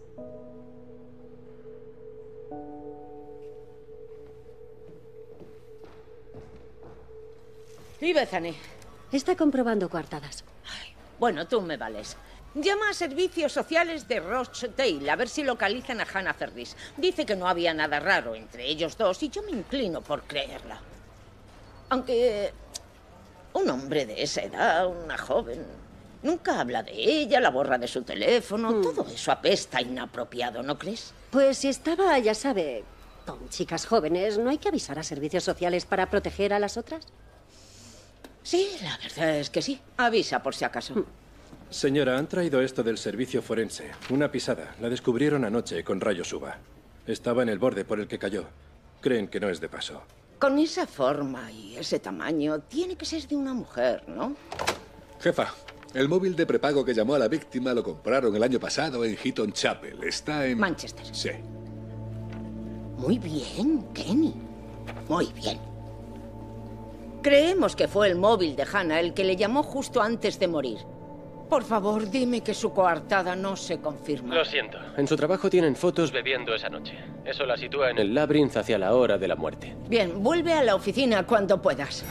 ¿Y Bethany? Está comprobando coartadas. Ay, bueno, tú me vales. Llama a servicios sociales de Rochdale a ver si localizan a Hannah Ferris. Dice que no había nada raro entre ellos dos y yo me inclino por creerla. Aunque un hombre de esa edad, una joven, nunca habla de ella, la borra de su teléfono. Hmm. Todo eso apesta inapropiado, ¿no crees? Pues si estaba, ya sabe, con chicas jóvenes, ¿no hay que avisar a servicios sociales para proteger a las otras? Sí, la verdad es que sí. Avisa por si acaso. Hmm. Señora, han traído esto del servicio forense. Una pisada. La descubrieron anoche con rayos U V A. Estaba en el borde por el que cayó. Creen que no es de paso. Con esa forma y ese tamaño, tiene que ser de una mujer, ¿no? Jefa, el móvil de prepago que llamó a la víctima lo compraron el año pasado en Heaton Chapel. Está en... Manchester. Sí. Muy bien, Kenny. Muy bien. Creemos que fue el móvil de Hannah el que le llamó justo antes de morir. Por favor, dime que su coartada no se confirma. Lo siento. En su trabajo tienen fotos bebiendo esa noche. Eso la sitúa en el Labyrinth hacia la hora de la muerte. Bien, vuelve a la oficina cuando puedas.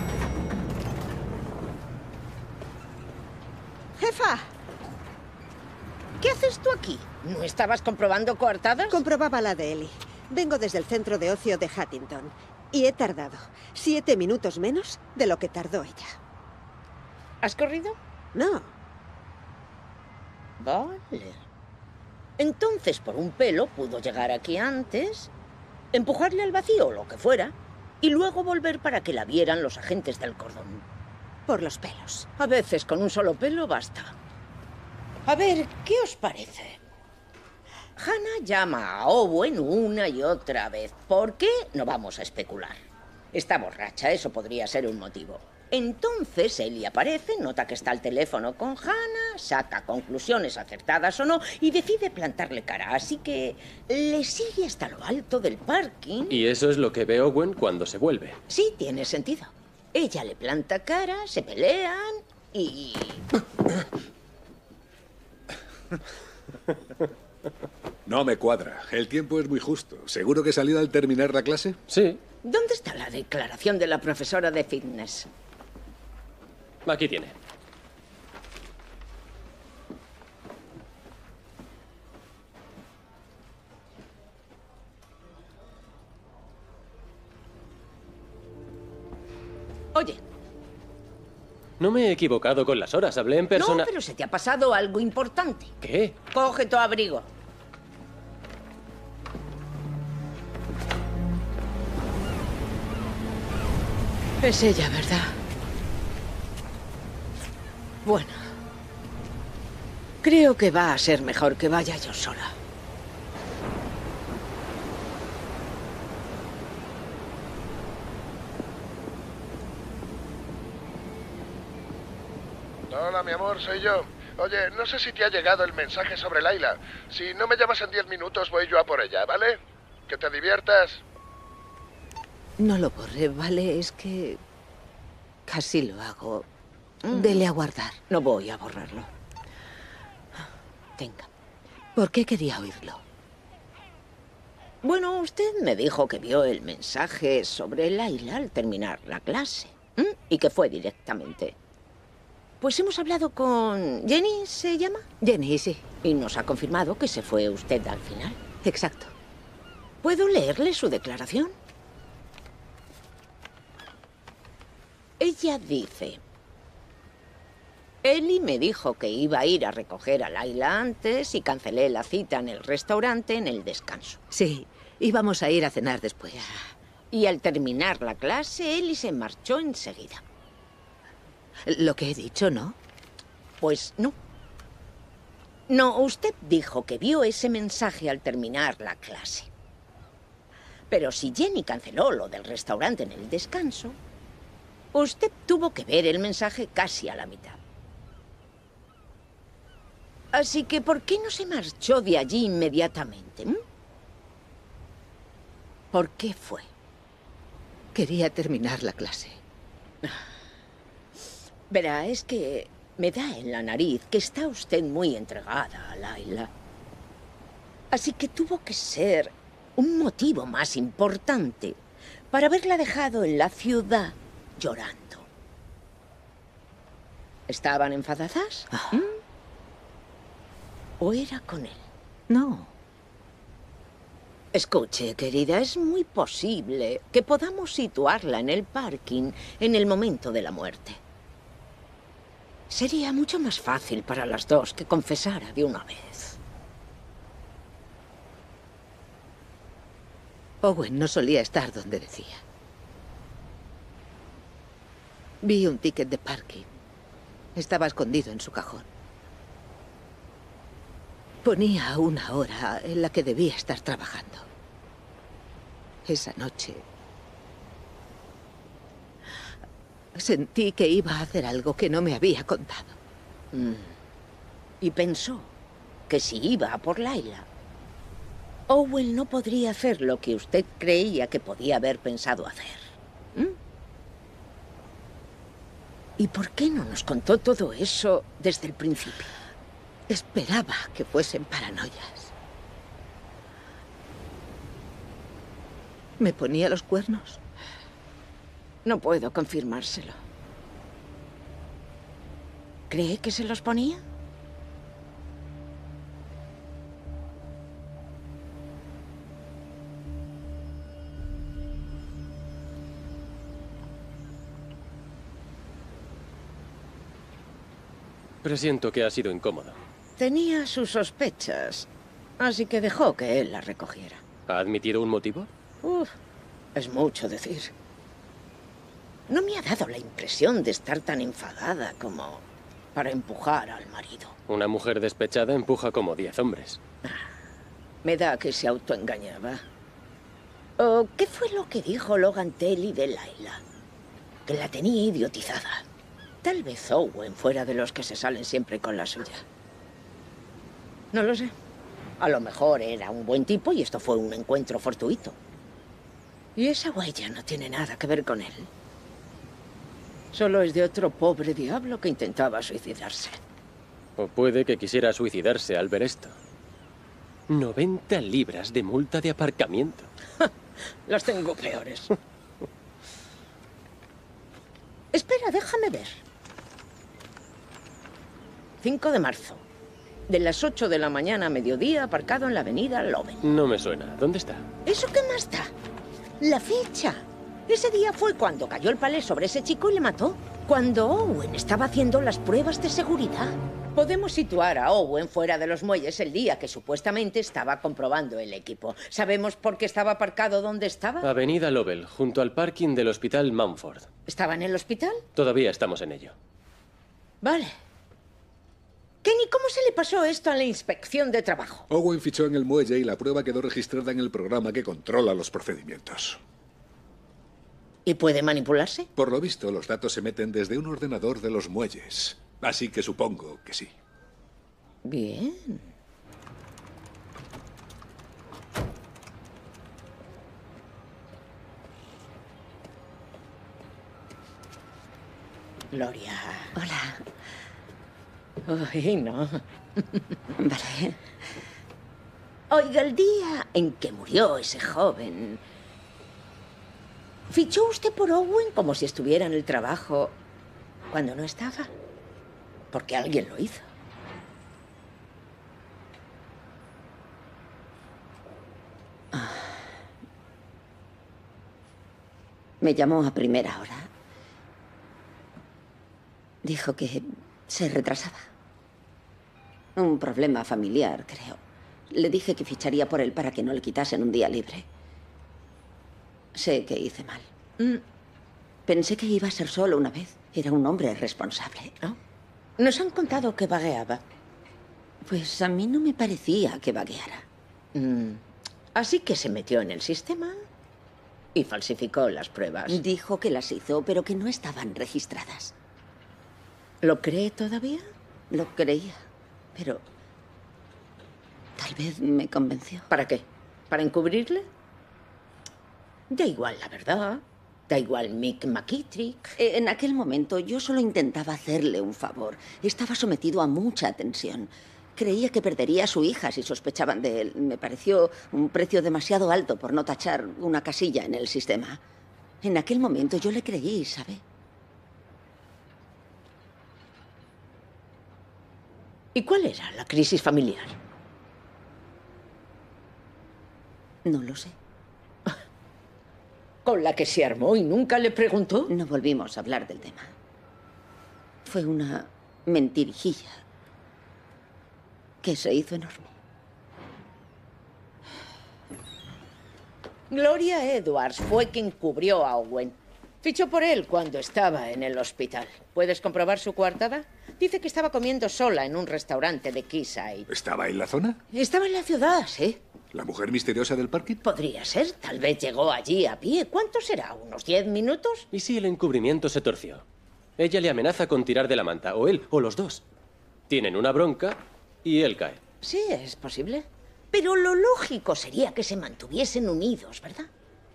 Jefa, ¿qué haces tú aquí? ¿No estabas comprobando coartadas? Comprobaba la de Ellie. Vengo desde el centro de ocio de Huntington y he tardado siete minutos menos de lo que tardó ella. ¿Has corrido? No. Vale. Entonces, por un pelo, pudo llegar aquí antes, empujarle al vacío o lo que fuera, y luego volver para que la vieran los agentes del cordón. Por los pelos. A veces con un solo pelo basta. A ver, ¿qué os parece? Hannah llama a Owen una y otra vez. ¿Por qué? No vamos a especular. Está borracha, eso podría ser un motivo. Entonces Ellie aparece, nota que está al teléfono con Hannah, saca conclusiones acertadas o no y decide plantarle cara. Así que le sigue hasta lo alto del parking. Y eso es lo que ve Owen cuando se vuelve. Sí, tiene sentido. Ella le planta cara, se pelean y... No me cuadra. El tiempo es muy justo. ¿Seguro que salió al terminar la clase? Sí. ¿Dónde está la declaración de la profesora de fitness? Aquí tiene. Oye. No me he equivocado con las horas. Hablé en persona... No, pero se te ha pasado algo importante. ¿Qué? Coge tu abrigo. Es ella, ¿verdad? Bueno. Creo que va a ser mejor que vaya yo sola. Hola, mi amor, soy yo. Oye, no sé si te ha llegado el mensaje sobre Layla. Si no me llamas en diez minutos, voy yo a por ella, ¿vale? Que te diviertas. No lo borré, ¿vale? Es que... casi lo hago. Dele a guardar. No voy a borrarlo. Venga. ¿Por qué quería oírlo? Bueno, usted me dijo que vio el mensaje sobre Layla al terminar la clase. ¿m? Y que fue directamente. Pues hemos hablado con... ¿Jenny se llama? Jenny, sí. Y nos ha confirmado que se fue usted al final. Exacto. ¿Puedo leerle su declaración? Ella dice... Ellie me dijo que iba a ir a recoger a Layla antes y cancelé la cita en el restaurante en el descanso. Sí, íbamos a ir a cenar después. Y al terminar la clase, Ellie se marchó enseguida. Lo que he dicho, ¿no? Pues no. No, usted dijo que vio ese mensaje al terminar la clase. Pero si Jenny canceló lo del restaurante en el descanso, usted tuvo que ver el mensaje casi a la mitad. Así que, ¿por qué no se marchó de allí inmediatamente? ¿Mm? ¿Por qué fue? Quería terminar la clase. Verá, es que me da en la nariz que está usted muy entregada a Layla. Así que tuvo que ser un motivo más importante para haberla dejado en la ciudad llorando. ¿Estaban enfadadas? ¿Mm? ¿O era con él? No. Escuche, querida, es muy posible que podamos situarla en el parking en el momento de la muerte. Sería mucho más fácil para las dos que confesara de una vez. Owen no solía estar donde decía. Vi un ticket de parking. Estaba escondido en su cajón. Ponía una hora en la que debía estar trabajando. Esa noche sentí que iba a hacer algo que no me había contado. Mm. Y pensó que si iba a por Layla, Owen no podría hacer lo que usted creía que podía haber pensado hacer. ¿Mm? ¿Y por qué no nos contó todo eso desde el principio? Esperaba que fuesen paranoias. ¿Me ponía los cuernos? No puedo confirmárselo. ¿Cree que se los ponía? Presiento que ha sido incómodo. Tenía sus sospechas. Así que dejó que él la recogiera. ¿Ha admitido un motivo? Uf, es mucho decir. No me ha dado la impresión de estar tan enfadada como para empujar al marido. Una mujer despechada empuja como diez hombres. Me da que se autoengañaba. ¿O qué fue lo que dijo Logan Telly de Layla? Que la tenía idiotizada. Tal vez Owen fuera de los que se salen siempre con la suya. No lo sé. A lo mejor era un buen tipo y esto fue un encuentro fortuito. Y esa huella no tiene nada que ver con él. Solo es de otro pobre diablo que intentaba suicidarse. O puede que quisiera suicidarse al ver esto. noventa libras de multa de aparcamiento. Las tengo peores. Espera, déjame ver. cinco de marzo. De las ocho de la mañana a mediodía, aparcado en la avenida Loven. No me suena. ¿Dónde está? ¿Eso qué más da? La fecha. Ese día fue cuando cayó el palé sobre ese chico y le mató. Cuando Owen estaba haciendo las pruebas de seguridad. Podemos situar a Owen fuera de los muelles el día que supuestamente estaba comprobando el equipo. ¿Sabemos por qué estaba aparcado donde estaba? Avenida Lovell, junto al parking del hospital Mumford. ¿Estaba en el hospital? Todavía estamos en ello. Vale. Kenny, ¿cómo se le pasó esto a la inspección de trabajo? Owen fichó en el muelle y la prueba quedó registrada en el programa que controla los procedimientos. ¿Y puede manipularse? Por lo visto, los datos se meten desde un ordenador de los muelles. Así que supongo que sí. Bien. Gloria. Hola. Uy, no. Vale. Oiga, el día en que murió ese joven, ¿fichó usted por Owen como si estuviera en el trabajo cuando no estaba? Porque alguien lo hizo. Ah. Me llamó a primera hora. Dijo que se retrasaba. Un problema familiar, creo. Le dije que ficharía por él para que no le quitasen un día libre. Sé que hice mal. Mm. Pensé que iba a ser solo una vez. Era un hombre responsable. ¿No? Nos han contado que vagueaba. Pues a mí no me parecía que vagueara. Mm. Así que se metió en el sistema y falsificó las pruebas. Dijo que las hizo, pero que no estaban registradas. ¿Lo cree todavía? Lo creía, pero tal vez me convenció. ¿Para qué? ¿Para encubrirle? Da igual la verdad. Da igual Mick McKittrick. En aquel momento yo solo intentaba hacerle un favor. Estaba sometido a mucha tensión. Creía que perdería a su hija si sospechaban de él. Me pareció un precio demasiado alto por no tachar una casilla en el sistema. En aquel momento yo le creí, ¿sabe? ¿Y cuál era la crisis familiar? No lo sé. ¿Con la que se armó y nunca le preguntó? No volvimos a hablar del tema. Fue una mentirijilla que se hizo enorme. Gloria Edwards fue quien cubrió a Owen. Fichó por él cuando estaba en el hospital. ¿Puedes comprobar su coartada? Dice que estaba comiendo sola en un restaurante de Quayside. ¿Estaba en la zona? Estaba en la ciudad, sí. ¿La mujer misteriosa del parking? Podría ser. Tal vez llegó allí a pie. ¿Cuánto será? ¿Unos diez minutos? ¿Y si el encubrimiento se torció? Ella le amenaza con tirar de la manta, o él, o los dos. Tienen una bronca y él cae. Sí, es posible. Pero lo lógico sería que se mantuviesen unidos, ¿verdad?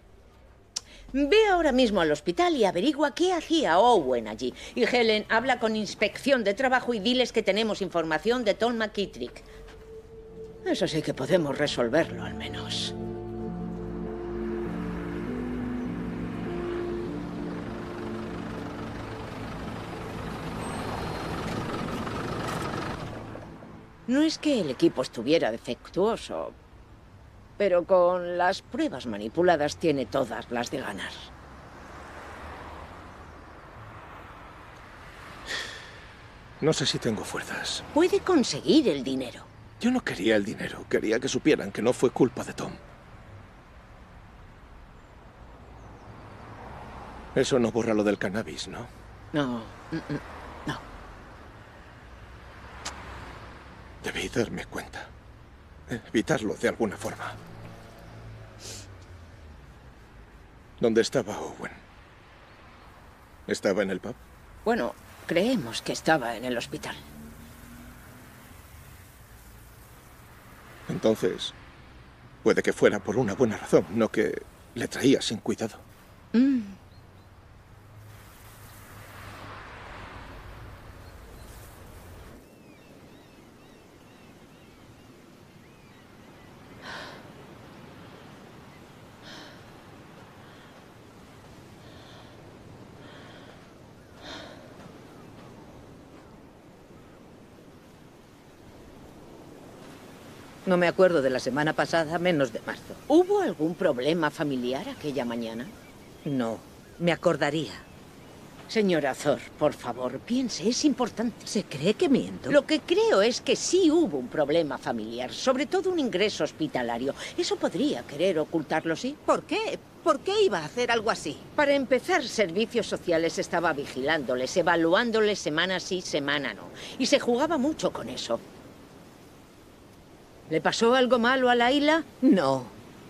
Ve ahora mismo al hospital y averigua qué hacía Owen allí. Y Helen, habla con Inspección de Trabajo y diles que tenemos información de Tom McKittrick. Eso sí que podemos resolverlo, al menos. No es que el equipo estuviera defectuoso, pero con las pruebas manipuladas tiene todas las de ganar. No sé si tengo fuerzas. Puede conseguir el dinero. Yo no quería el dinero. Quería que supieran que no fue culpa de Tom. Eso no borra lo del cannabis, ¿no? No, no. Debí darme cuenta. Evitarlo de alguna forma. ¿Dónde estaba Owen? ¿Estaba en el pub? Bueno, creemos que estaba en el hospital. Entonces, puede que fuera por una buena razón, no que le traía sin cuidado. Mm. No me acuerdo de la semana pasada, menos de marzo. ¿Hubo algún problema familiar aquella mañana? No, me acordaría. Señora Thor, por favor, piense, es importante. ¿Se cree que miento? Lo que creo es que sí hubo un problema familiar, sobre todo un ingreso hospitalario. Eso podría querer ocultarlo, ¿sí? ¿Por qué? ¿Por qué iba a hacer algo así? Para empezar, Servicios Sociales estaba vigilándoles, evaluándoles semana sí, semana no. Y se jugaba mucho con eso. ¿Le pasó algo malo a Laila? No.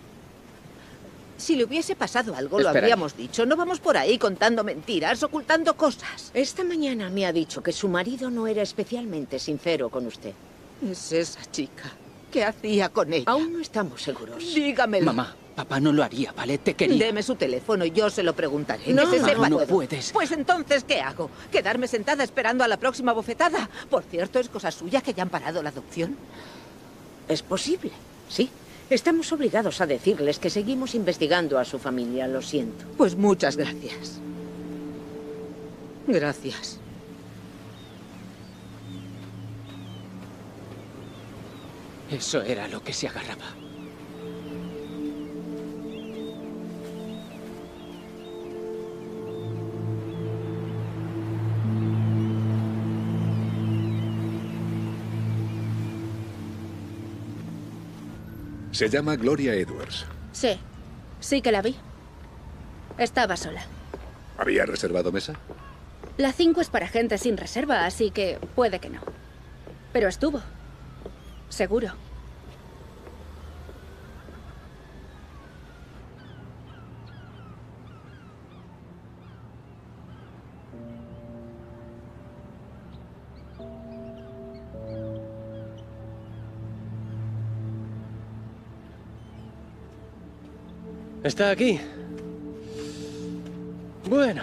Si le hubiese pasado algo, Espera. lo habríamos dicho. No vamos por ahí contando mentiras, ocultando cosas. Esta mañana me ha dicho que su marido no era especialmente sincero con usted. Es esa chica. ¿Qué hacía con ella? Aún no estamos seguros. Dígamelo. Mamá, papá no lo haría, ¿vale? Te quería. Deme su teléfono y yo se lo preguntaré. No, que se no, sepa no todo. puedes. Pues entonces, ¿qué hago? ¿Quedarme sentada esperando a la próxima bofetada? Por cierto, ¿es cosa suya que hayan parado la adopción? Es posible, sí. Estamos obligados a decirles que seguimos investigando a su familia, lo siento. Pues muchas gracias. Gracias. Eso era lo que se agarraba. Se llama Gloria Edwards. Sí, sí que la vi. Estaba sola. ¿Había reservado mesa? La cinco es para gente sin reserva, así que puede que no. Pero estuvo. Seguro. ¿Está aquí? Bueno.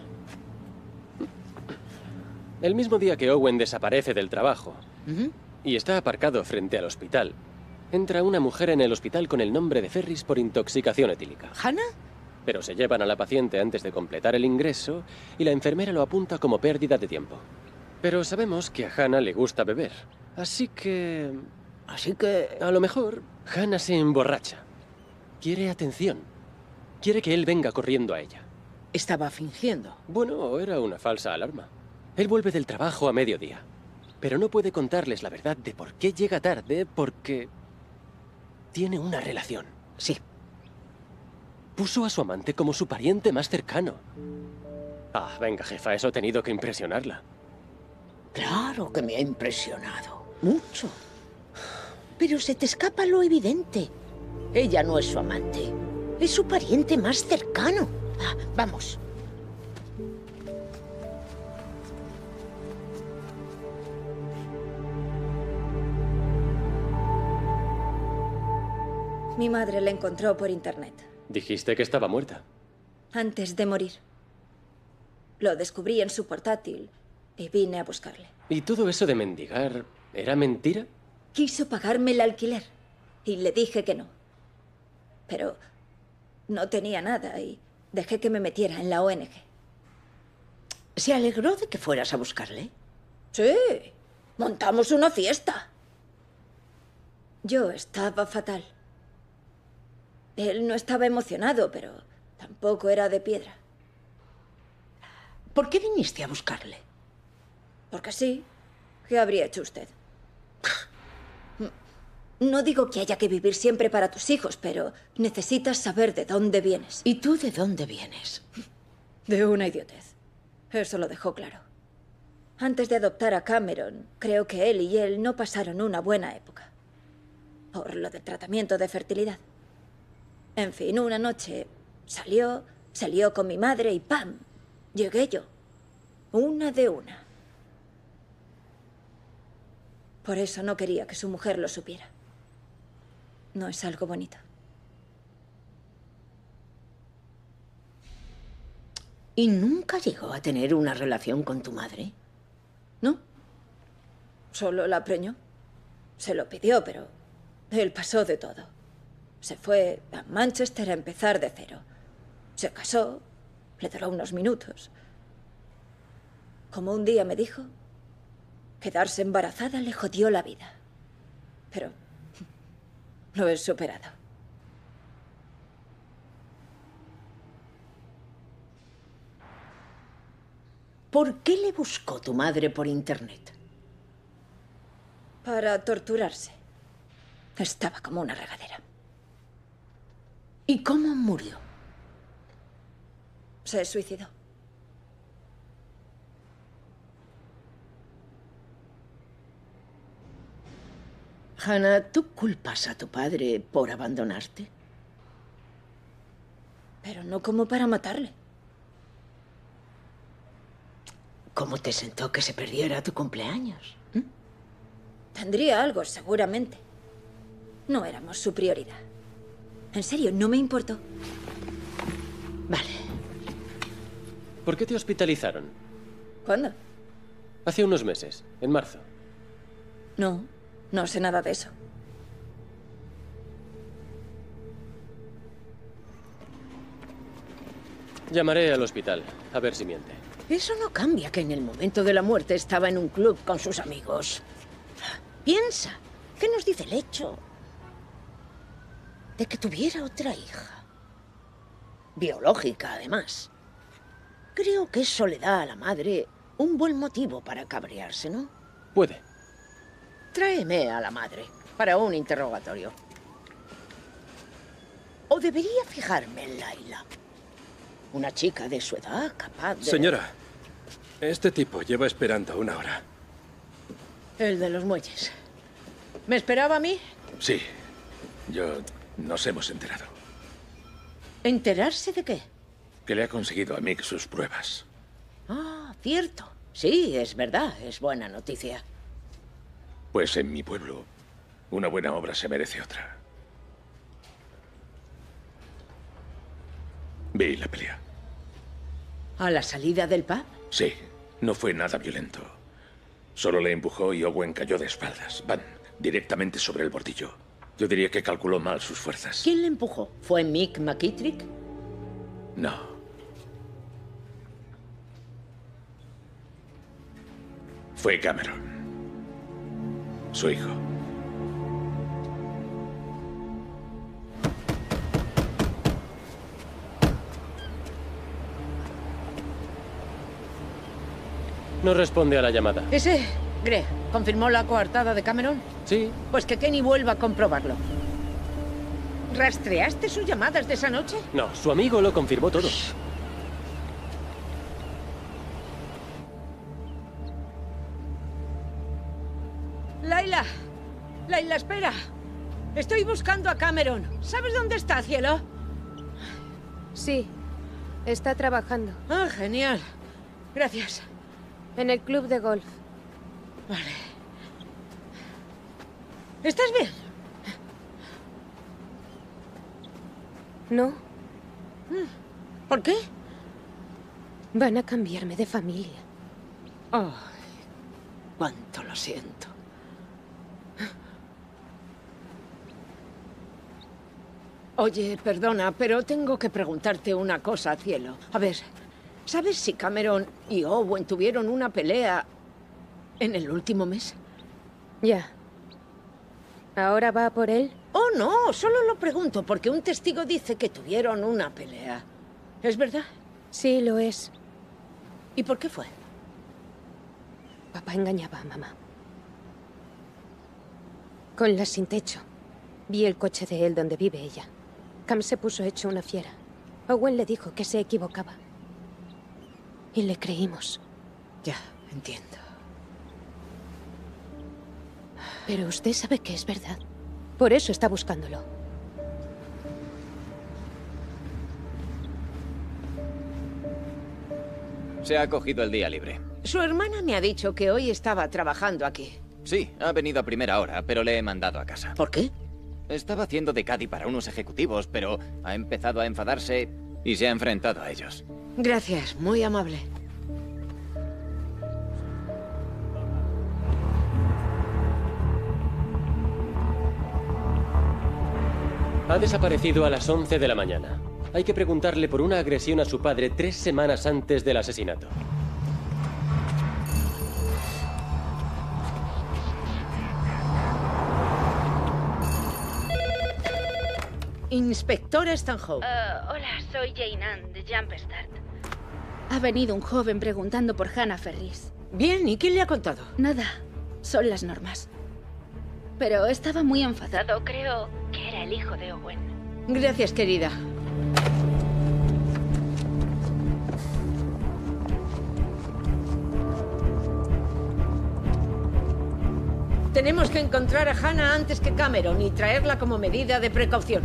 El mismo día que Owen desaparece del trabajo Uh-huh. y está aparcado frente al hospital, entra una mujer en el hospital con el nombre de Ferris por intoxicación etílica. ¿Hannah? Pero se llevan a la paciente antes de completar el ingreso y la enfermera lo apunta como pérdida de tiempo. Pero sabemos que a Hannah le gusta beber, así que... Así que... A lo mejor Hannah se emborracha. Quiere atención. Quiere que él venga corriendo a ella. Estaba fingiendo. Bueno, era una falsa alarma. Él vuelve del trabajo a mediodía, pero no puede contarles la verdad de por qué llega tarde, porque tiene una relación. Sí. Puso a su amante como su pariente más cercano. Ah, venga, jefa, eso ha tenido que impresionarla. Claro que me ha impresionado. Mucho. Pero se te escapa lo evidente. Ella no es su amante. Es su pariente más cercano. Ah, vamos. Mi madre la encontró por internet, Dijiste que estaba muerta. antes de morir. Lo descubrí en su portátil y vine a buscarle. ¿Y todo eso de mendigar era mentira? Quiso pagarme el alquiler y le dije que no. Pero no tenía nada y dejé que me metiera en la O N G. ¿Se alegró de que fueras a buscarle? Sí, montamos una fiesta. Yo estaba fatal. Él no estaba emocionado, pero tampoco era de piedra. ¿Por qué viniste a buscarle? Porque sí. ¿Qué habría hecho usted? No digo que haya que vivir siempre para tus hijos, pero necesitas saber de dónde vienes. ¿Y tú de dónde vienes? De una idiotez. Eso lo dejó claro. Antes de adoptar a Cameron, creo que él y él no pasaron una buena época. Por lo del tratamiento de fertilidad. En fin, una noche salió, se lió con mi madre y ¡pam! Llegué yo. Una de una. Por eso no quería que su mujer lo supiera. No es algo bonito. ¿Y nunca llegó a tener una relación con tu madre? ¿No? Solo la preñó. Se lo pidió, pero él pasó de todo. Se fue a Manchester a empezar de cero. Se casó, le duró unos minutos. Como un día me dijo, quedarse embarazada le jodió la vida. Pero lo he superado. ¿Por qué le buscó tu madre por internet? Para torturarse. Estaba como una regadera. ¿Y cómo murió? Se suicidó. Hannah, ¿tú culpas a tu padre por abandonarte? Pero no como para matarle. ¿Cómo te sentó que se perdiera tu cumpleaños? ¿Mm? Tendría algo, seguramente. No éramos su prioridad. En serio, no me importó. Vale. ¿Por qué te hospitalizaron? ¿Cuándo? Hace unos meses, en marzo. No, no sé nada de eso. Llamaré al hospital, a ver si miente. Eso no cambia que en el momento de la muerte estaba en un club con sus amigos. Piensa, ¿qué nos dice el hecho de que tuviera otra hija? Biológica, además. Creo que eso le da a la madre un buen motivo para cabrearse, ¿no? Puede. Tráeme a la madre para un interrogatorio. O debería fijarme en Layla. Una chica de su edad, capaz de... Señora, este tipo lleva esperando una hora. El de los muelles. ¿Me esperaba a mí? Sí. Yo... Nos hemos enterado. ¿Enterarse de qué? Que le ha conseguido a Mick sus pruebas. Ah, cierto. Sí, es verdad. Es buena noticia. Pues en mi pueblo, una buena obra se merece otra. Vi la pelea. ¿A la salida del pub? Sí, no fue nada violento. Solo le empujó y Owen cayó de espaldas. Van directamente sobre el bordillo. Yo diría que calculó mal sus fuerzas. ¿Quién le empujó? ¿Fue Mick McKittrick? No. Fue Cameron. Su hijo. No responde a la llamada. ¿Ese? Greg, ¿confirmó la coartada de Cameron? Sí. Pues que Kenny vuelva a comprobarlo. ¿Rastreaste sus llamadas de esa noche? No, su amigo lo confirmó todo. Layla. Layla, espera. Estoy buscando a Cameron. ¿Sabes dónde está, cielo? Sí. Está trabajando. Ah, genial. Gracias. En el club de golf. Vale. ¿Estás bien? No. ¿Por qué? Van a cambiarme de familia. Ay, cuánto lo siento. Oye, perdona, pero tengo que preguntarte una cosa, cielo. A ver, ¿sabes si Cameron y Owen tuvieron una pelea en el último mes? Ya. ¿Ahora va por él? Oh, no, solo lo pregunto porque un testigo dice que tuvieron una pelea. ¿Es verdad? Sí, lo es. ¿Y por qué fue? Papá engañaba a mamá. Con la sin techo. Vi el coche de él donde vive ella. Cam se puso hecho una fiera. Owen le dijo que se equivocaba. Y le creímos. Ya, entiendo. Pero usted sabe que es verdad. Por eso está buscándolo. Se ha cogido el día libre. Su hermana me ha dicho que hoy estaba trabajando aquí. Sí, ha venido a primera hora, pero le he mandado a casa. ¿Por qué? Estaba haciendo de caddy para unos ejecutivos, pero ha empezado a enfadarse y se ha enfrentado a ellos. Gracias, muy amable. Ha desaparecido a las once de la mañana. Hay que preguntarle por una agresión a su padre tres semanas antes del asesinato. Inspectora Stanhope. Uh, hola, soy Jane Ann, de Jumpstart. Ha venido un joven preguntando por Hannah Ferris. Bien, ¿y quién le ha contado? Nada, son las normas. Pero estaba muy enfadado, creo que era el hijo de Owen. Gracias, querida. Tenemos que encontrar a Hannah antes que Cameron y traerla como medida de precaución.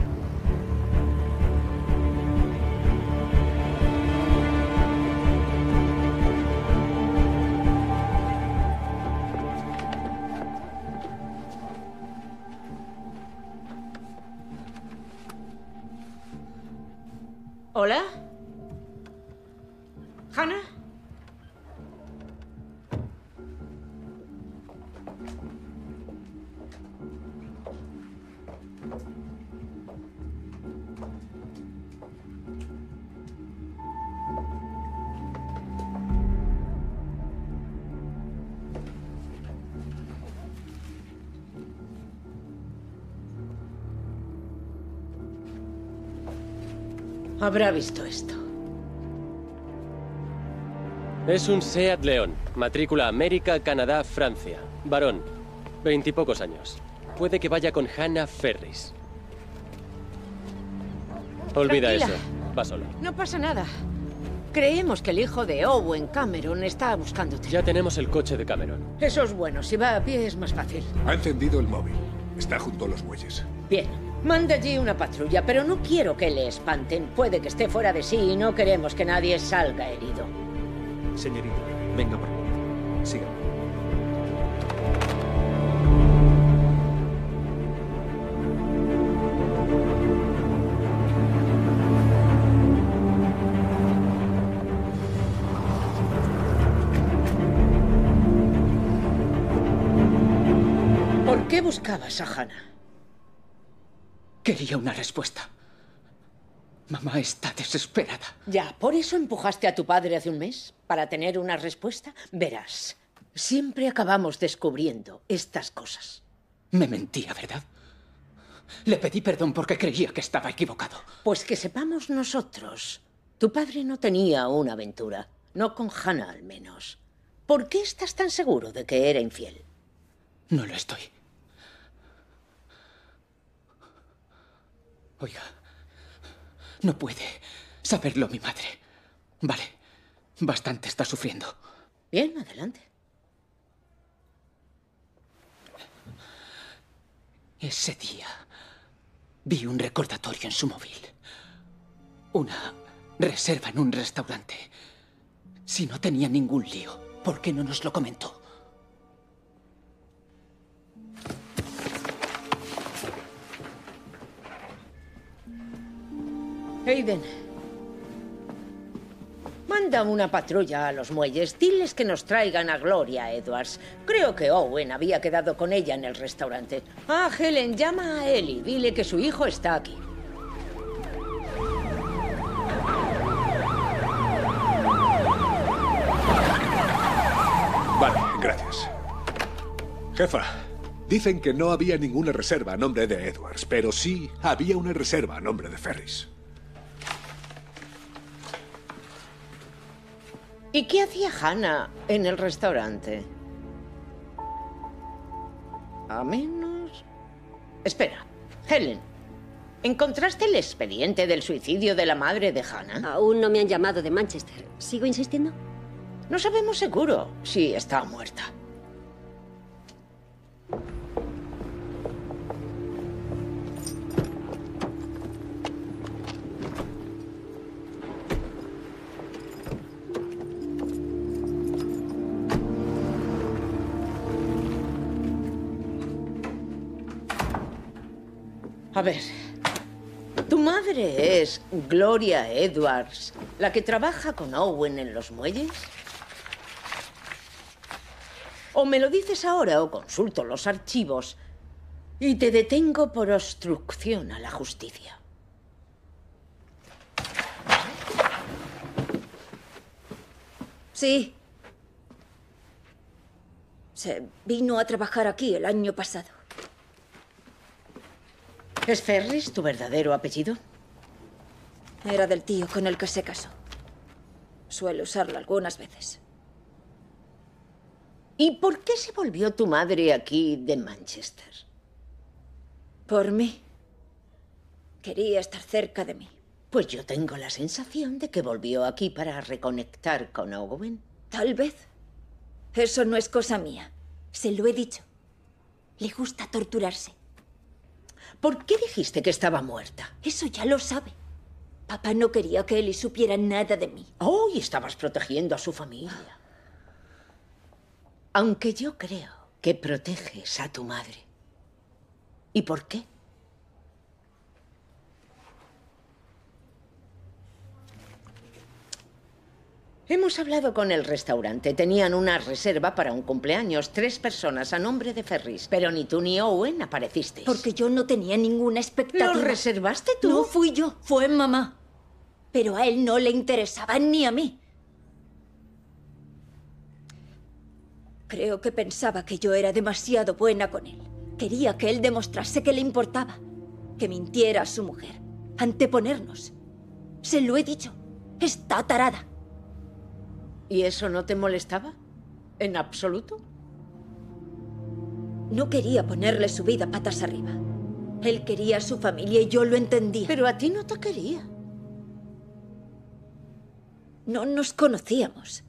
¿Hola? ¿Hannah? Habrá visto esto. Es un Seat León, matrícula América, Canadá, Francia. Varón, veintipocos años. Puede que vaya con Hannah Ferris. Olvida Tranquila. eso. Va solo. No pasa nada. Creemos que el hijo de Owen, Cameron, está buscándote. Ya tenemos el coche de Cameron. Eso es bueno. Si va a pie es más fácil. Ha encendido el móvil. Está junto a los muelles. Bien. Manda allí una patrulla, pero no quiero que le espanten. Puede que esté fuera de sí y no queremos que nadie salga herido. Señorita, venga por favor. Sígame. ¿Por qué buscabas a Hannah? Quería una respuesta. Mamá está desesperada. Ya, ¿por eso empujaste a tu padre hace un mes? ¿Para tener una respuesta? Verás, siempre acabamos descubriendo estas cosas. Me mentía, ¿verdad? Le pedí perdón porque creía que estaba equivocado. Pues que sepamos nosotros. Tu padre no tenía una aventura. No con Hannah, al menos. ¿Por qué estás tan seguro de que era infiel? No lo estoy. Oiga, no puede saberlo mi madre. Vale, bastante está sufriendo. Bien, adelante. Ese día vi un recordatorio en su móvil. Una reserva en un restaurante. Si no tenía ningún lío, ¿por qué no nos lo comentó? Aiden, manda una patrulla a los muelles. Diles que nos traigan a Gloria Edwards. Creo que Owen había quedado con ella en el restaurante. Ah, Helen, llama a Ellie. Dile que su hijo está aquí. Vale, gracias. Jefa, dicen que no había ninguna reserva a nombre de Edwards, pero sí había una reserva a nombre de Ferris. ¿Y qué hacía Hannah en el restaurante? A menos... Espera. Helen, ¿encontraste el expediente del suicidio de la madre de Hannah? Aún no me han llamado de Manchester. ¿Sigo insistiendo? No sabemos seguro si está muerta. A ver, ¿tu madre es Gloria Edwards, la que trabaja con Owen en los muelles? O me lo dices ahora o consulto los archivos y te detengo por obstrucción a la justicia. Sí. Se vino a trabajar aquí el año pasado. ¿Es Ferris tu verdadero apellido? Era del tío con el que se casó. Suelo usarlo algunas veces. ¿Y por qué se volvió tu madre aquí de Manchester? Por mí. Quería estar cerca de mí. Pues yo tengo la sensación de que volvió aquí para reconectar con Owen. Tal vez. Eso no es cosa mía. Se lo he dicho. Le gusta torturarse. ¿Por qué dijiste que estaba muerta? Eso ya lo sabe. Papá no quería que Ellie supiera nada de mí. Oh, y estabas protegiendo a su familia. Aunque yo creo que proteges a tu madre. ¿Y por qué? Hemos hablado con el restaurante. Tenían una reserva para un cumpleaños. Tres personas a nombre de Ferris. Pero ni tú ni Owen aparecisteis. Porque yo no tenía ninguna expectativa. ¿Lo reservaste tú? No fui yo, fue mamá. Pero a él no le interesaba ni a mí. Creo que pensaba que yo era demasiado buena con él. Quería que él demostrase que le importaba. Que mintiera a su mujer. Anteponernos. Se lo he dicho. Está tarada. ¿Y eso no te molestaba? ¿En absoluto? No quería ponerle su vida patas arriba. Él quería a su familia y yo lo entendía. Pero a ti no te quería. No nos conocíamos.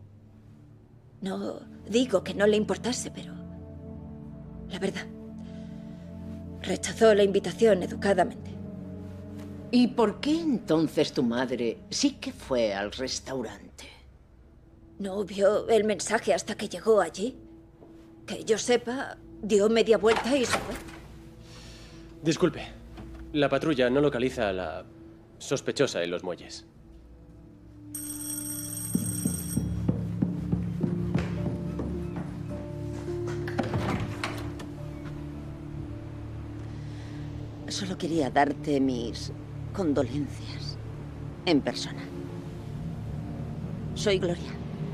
No digo que no le importase, pero... La verdad, rechazó la invitación educadamente. ¿Y por qué entonces tu madre sí que fue al restaurante? No vio el mensaje hasta que llegó allí. Que yo sepa, dio media vuelta y se fue. Disculpe. La patrulla no localiza a la sospechosa en los muelles. Solo quería darte mis condolencias en persona. Soy Gloria.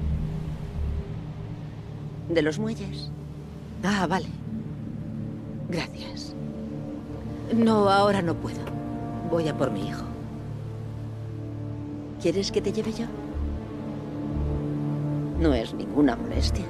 ¿De los muelles? Ah, vale. Gracias. No, ahora no puedo. Voy a por mi hijo. ¿Quieres que te lleve yo? No es ninguna molestia.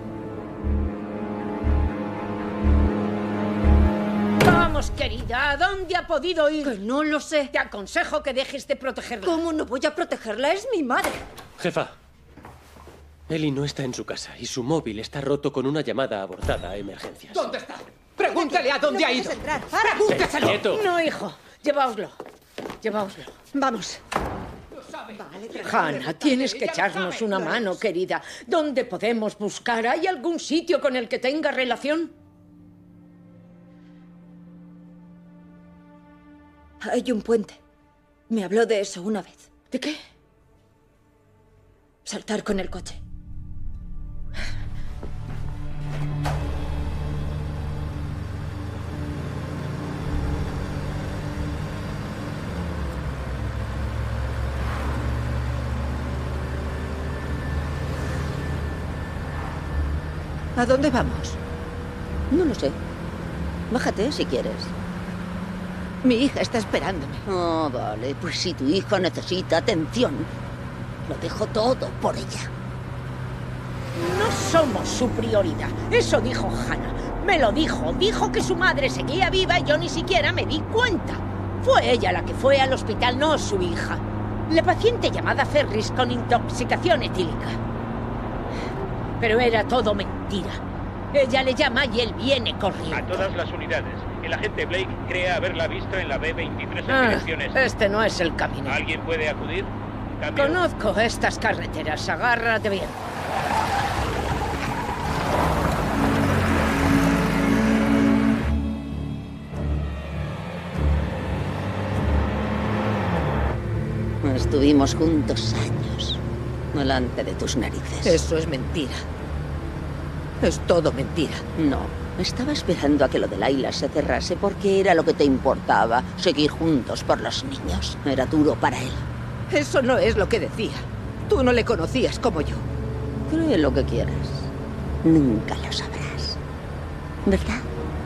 Vamos, querida, ¿a dónde ha podido ir? Que no lo sé. Te aconsejo que dejes de protegerla. ¿Cómo no voy a protegerla? Es mi madre. Jefa, Ellie no está en su casa y su móvil está roto con una llamada abortada a emergencias. ¿Dónde está? Pregúntale a dónde no ha ido. Entrar. Pregúnteselo. ¡Quieto! No, hijo. Llevaoslo. Llevaoslo. Vamos. Vale, Hannah, tienes que echarnos una mano, querida. ¿Dónde podemos buscar? ¿Hay algún sitio con el que tenga relación? Hay un puente. Me habló de eso una vez. ¿De qué? Saltar con el coche. ¿A dónde vamos? No lo sé. Bájate si quieres. Mi hija está esperándome. Oh, vale. Pues si tu hija necesita atención, lo dejo todo por ella. No somos su prioridad. Eso dijo Hannah. Me lo dijo. Dijo que su madre seguía viva y yo ni siquiera me di cuenta. Fue ella la que fue al hospital, no su hija. La paciente llamada Ferris con intoxicación etílica. Pero era todo mentira. Ella le llama y él viene corriendo. A todas las unidades. El agente Blake cree haberla visto en la B veintitrés en Ah, direcciones. este no es el camino. ¿Alguien puede acudir? Cambio. Conozco estas carreteras. Agárrate bien. Estuvimos juntos años, delante de tus narices. Eso es mentira. Es todo mentira. No, estaba esperando a que lo de Laila se cerrase porque era lo que te importaba, seguir juntos por los niños. Era duro para él. Eso no es lo que decía. Tú no le conocías como yo. Cree lo que quieras. Nunca lo sabrás. ¿Verdad?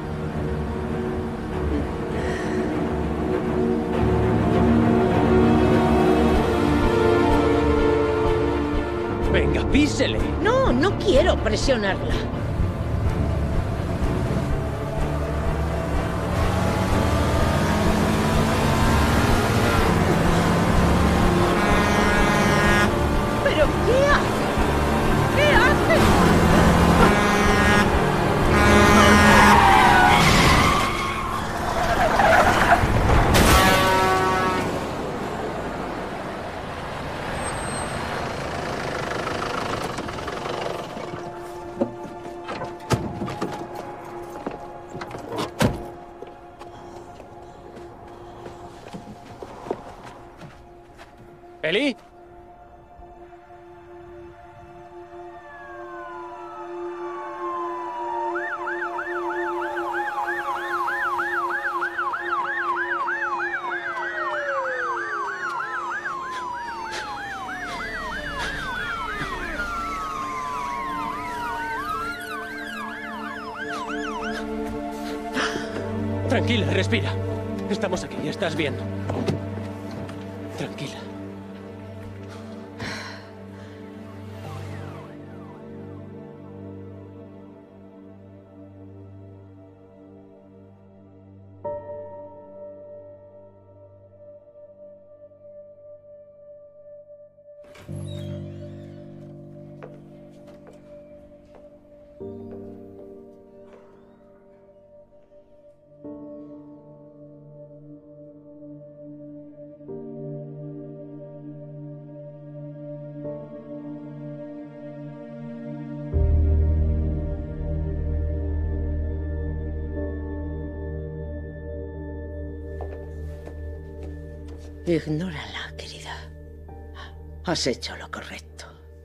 Venga, písele. No, no quiero presionarla. ¿Pero qué hace? ¿Qué hace? ¿Eli? Tranquila, respira. Estamos aquí, estás bien. Tranquila. Ignórala, querida. Has hecho lo correcto.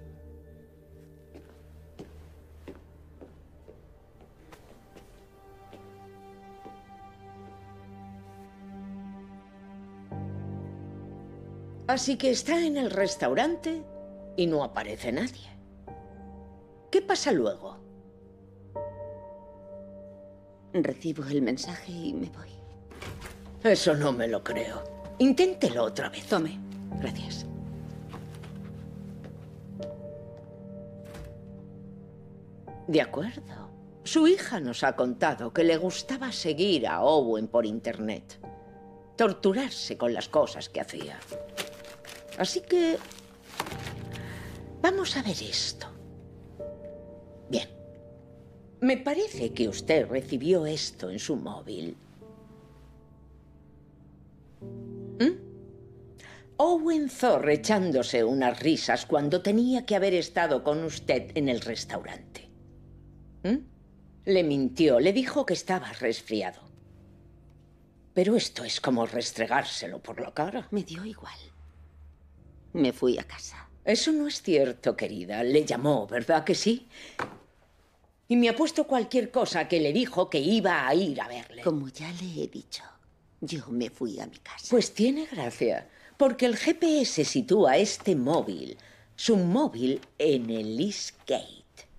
Así que está en el restaurante y no aparece nadie. ¿Qué pasa luego? Recibo el mensaje y me voy. Eso no me lo creo. Inténtelo otra vez. Tome. Gracias. De acuerdo. Su hija nos ha contado que le gustaba seguir a Owen por internet. Torturarse con las cosas que hacía. Así que... vamos a ver esto. Bien. Me parece que usted recibió esto en su móvil. ¿Mm? Owen Thorne echándose unas risas cuando tenía que haber estado con usted en el restaurante. ¿Mm? Le mintió, le dijo que estaba resfriado. Pero esto es como restregárselo por la cara. Me dio igual. Me fui a casa. Eso no es cierto, querida. Le llamó, ¿verdad que sí? Y me ha puesto cualquier cosa que le dijo que iba a ir a verle. Como ya le he dicho, yo me fui a mi casa. Pues tiene gracia, porque el G P S sitúa este móvil, su móvil, en el Eastgate.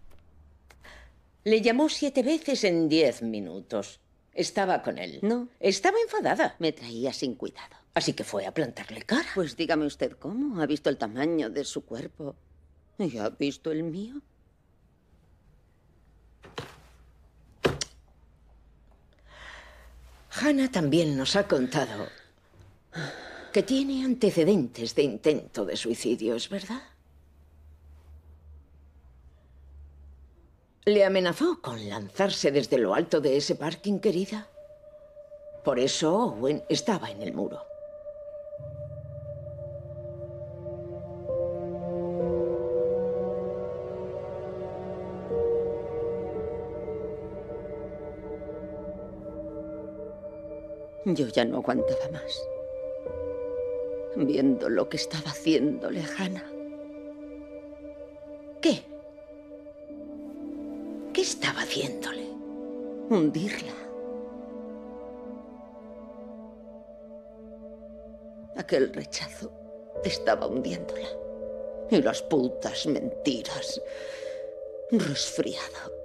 Le llamó siete veces en diez minutos. Estaba con él. No. Estaba enfadada. Me traía sin cuidado. Así que fue a plantarle cara. Pues dígame usted cómo. ¿Ha visto el tamaño de su cuerpo? ¿Y ha visto el mío? Hannah también nos ha contado que tiene antecedentes de intento de suicidio, ¿es verdad? ¿Le amenazó con lanzarse desde lo alto de ese parking, querida? Por eso Owen estaba en el muro. Yo ya no aguantaba más. Viendo lo que estaba haciéndole a Hannah. ¿Qué? ¿Qué estaba haciéndole? Hundirla. Aquel rechazo estaba hundiéndola. Y las putas mentiras. Resfriado.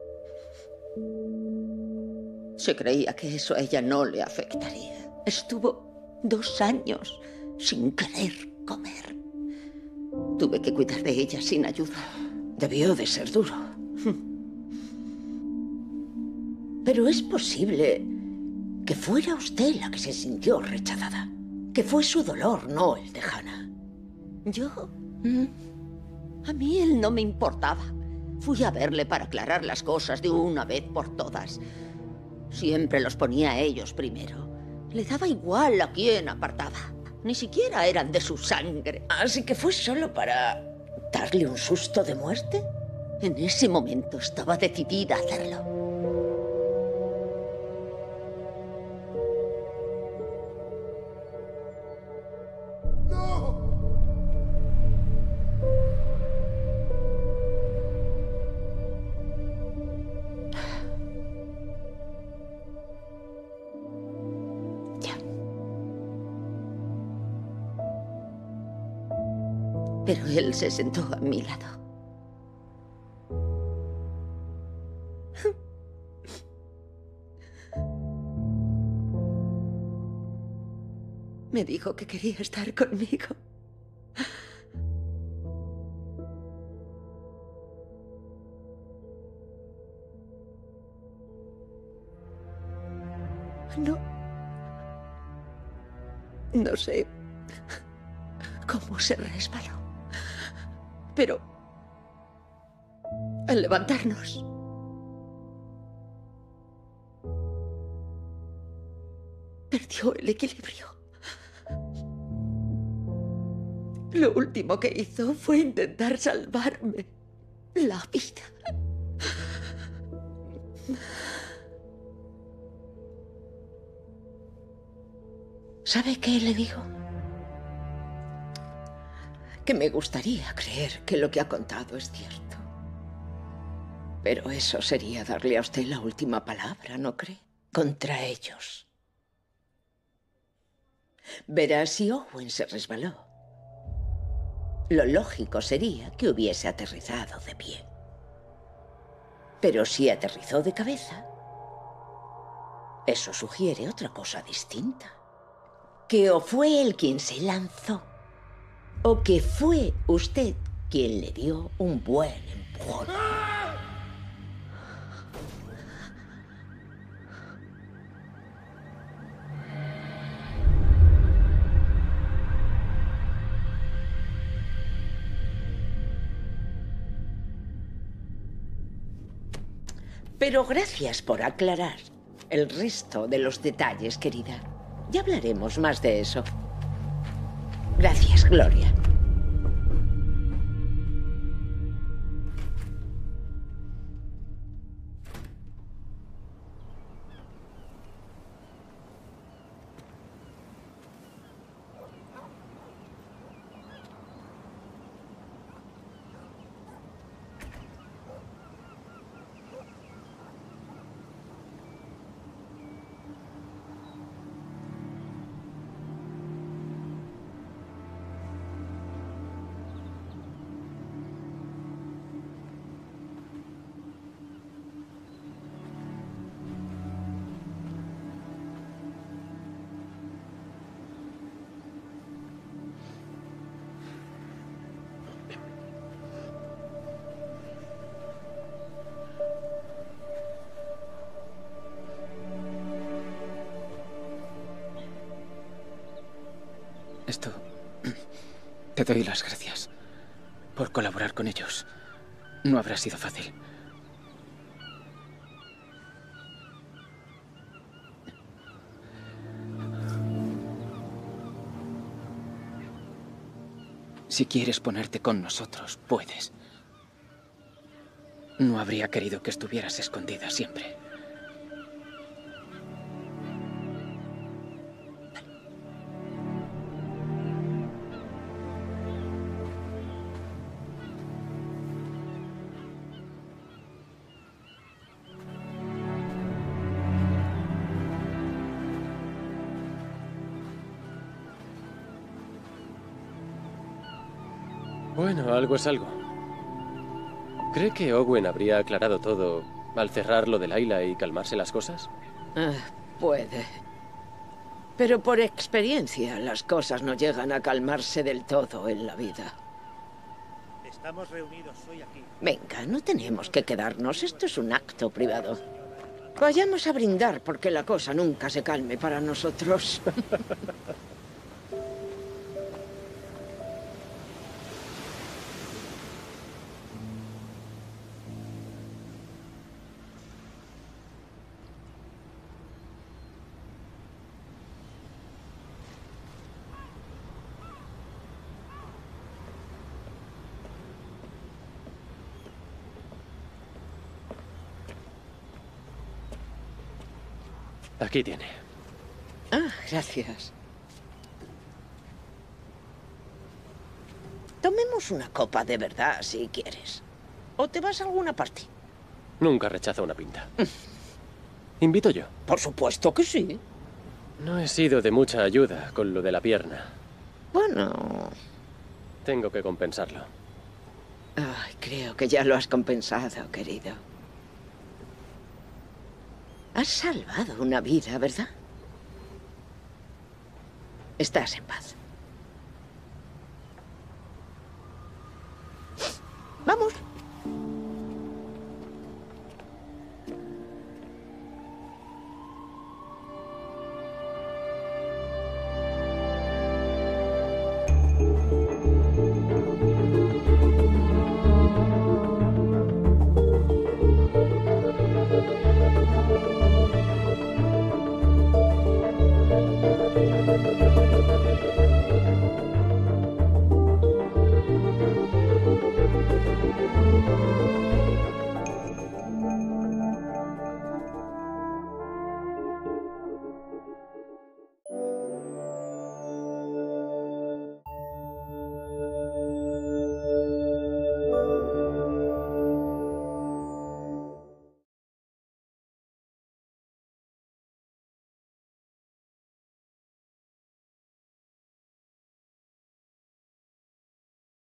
Se creía que eso a ella no le afectaría. Estuvo dos años sin querer comer. Tuve que cuidar de ella sin ayuda. Debió de ser duro. Pero es posible que fuera usted la que se sintió rechazada. Que fue su dolor, no el de Hannah. ¿Yo? A mí él no me importaba. Fui a verle para aclarar las cosas de una vez por todas. Siempre los ponía a ellos primero. Le daba igual a quién apartaba. Ni siquiera eran de su sangre. Así que fue solo para darle un susto de muerte. En ese momento estaba decidida a hacerlo. Pero él se sentó a mi lado. Me dijo que quería estar conmigo. No. No sé cómo se resbaló. Pero al levantarnos, perdió el equilibrio. Lo último que hizo fue intentar salvarme la vida. ¿Sabe qué le digo? Que me gustaría creer que lo que ha contado es cierto. Pero eso sería darle a usted la última palabra, ¿no cree? Contra ellos. Verá, si Owen se resbaló, lo lógico sería que hubiese aterrizado de pie. Pero si aterrizó de cabeza, eso sugiere otra cosa distinta. Que o fue él quien se lanzó, o que fue usted quien le dio un buen empujón. Pero gracias por aclarar el resto de los detalles, querida. Ya hablaremos más de eso. Gracias, Gloria. Esto... Te doy las gracias por colaborar con ellos. No habrá sido fácil. Si quieres ponerte con nosotros, puedes. No habría querido que estuvieras escondida siempre. Bueno, algo es algo. ¿Cree que Owen habría aclarado todo al cerrar lo de Layla y calmarse las cosas? Ah, puede. Pero por experiencia, las cosas no llegan a calmarse del todo en la vida. Estamos reunidos hoy aquí. Venga, no tenemos que quedarnos. Esto es un acto privado. Vayamos a brindar porque la cosa nunca se calme para nosotros. Aquí tiene. Ah, gracias. Tomemos una copa de verdad, si quieres. ¿O te vas a alguna parte? Nunca rechazo una pinta. ¿Invito yo? Por supuesto que sí. No he sido de mucha ayuda con lo de la pierna. Bueno... Tengo que compensarlo. Ay, creo que ya lo has compensado, querido. Has salvado una vida, ¿verdad? Estás en paz.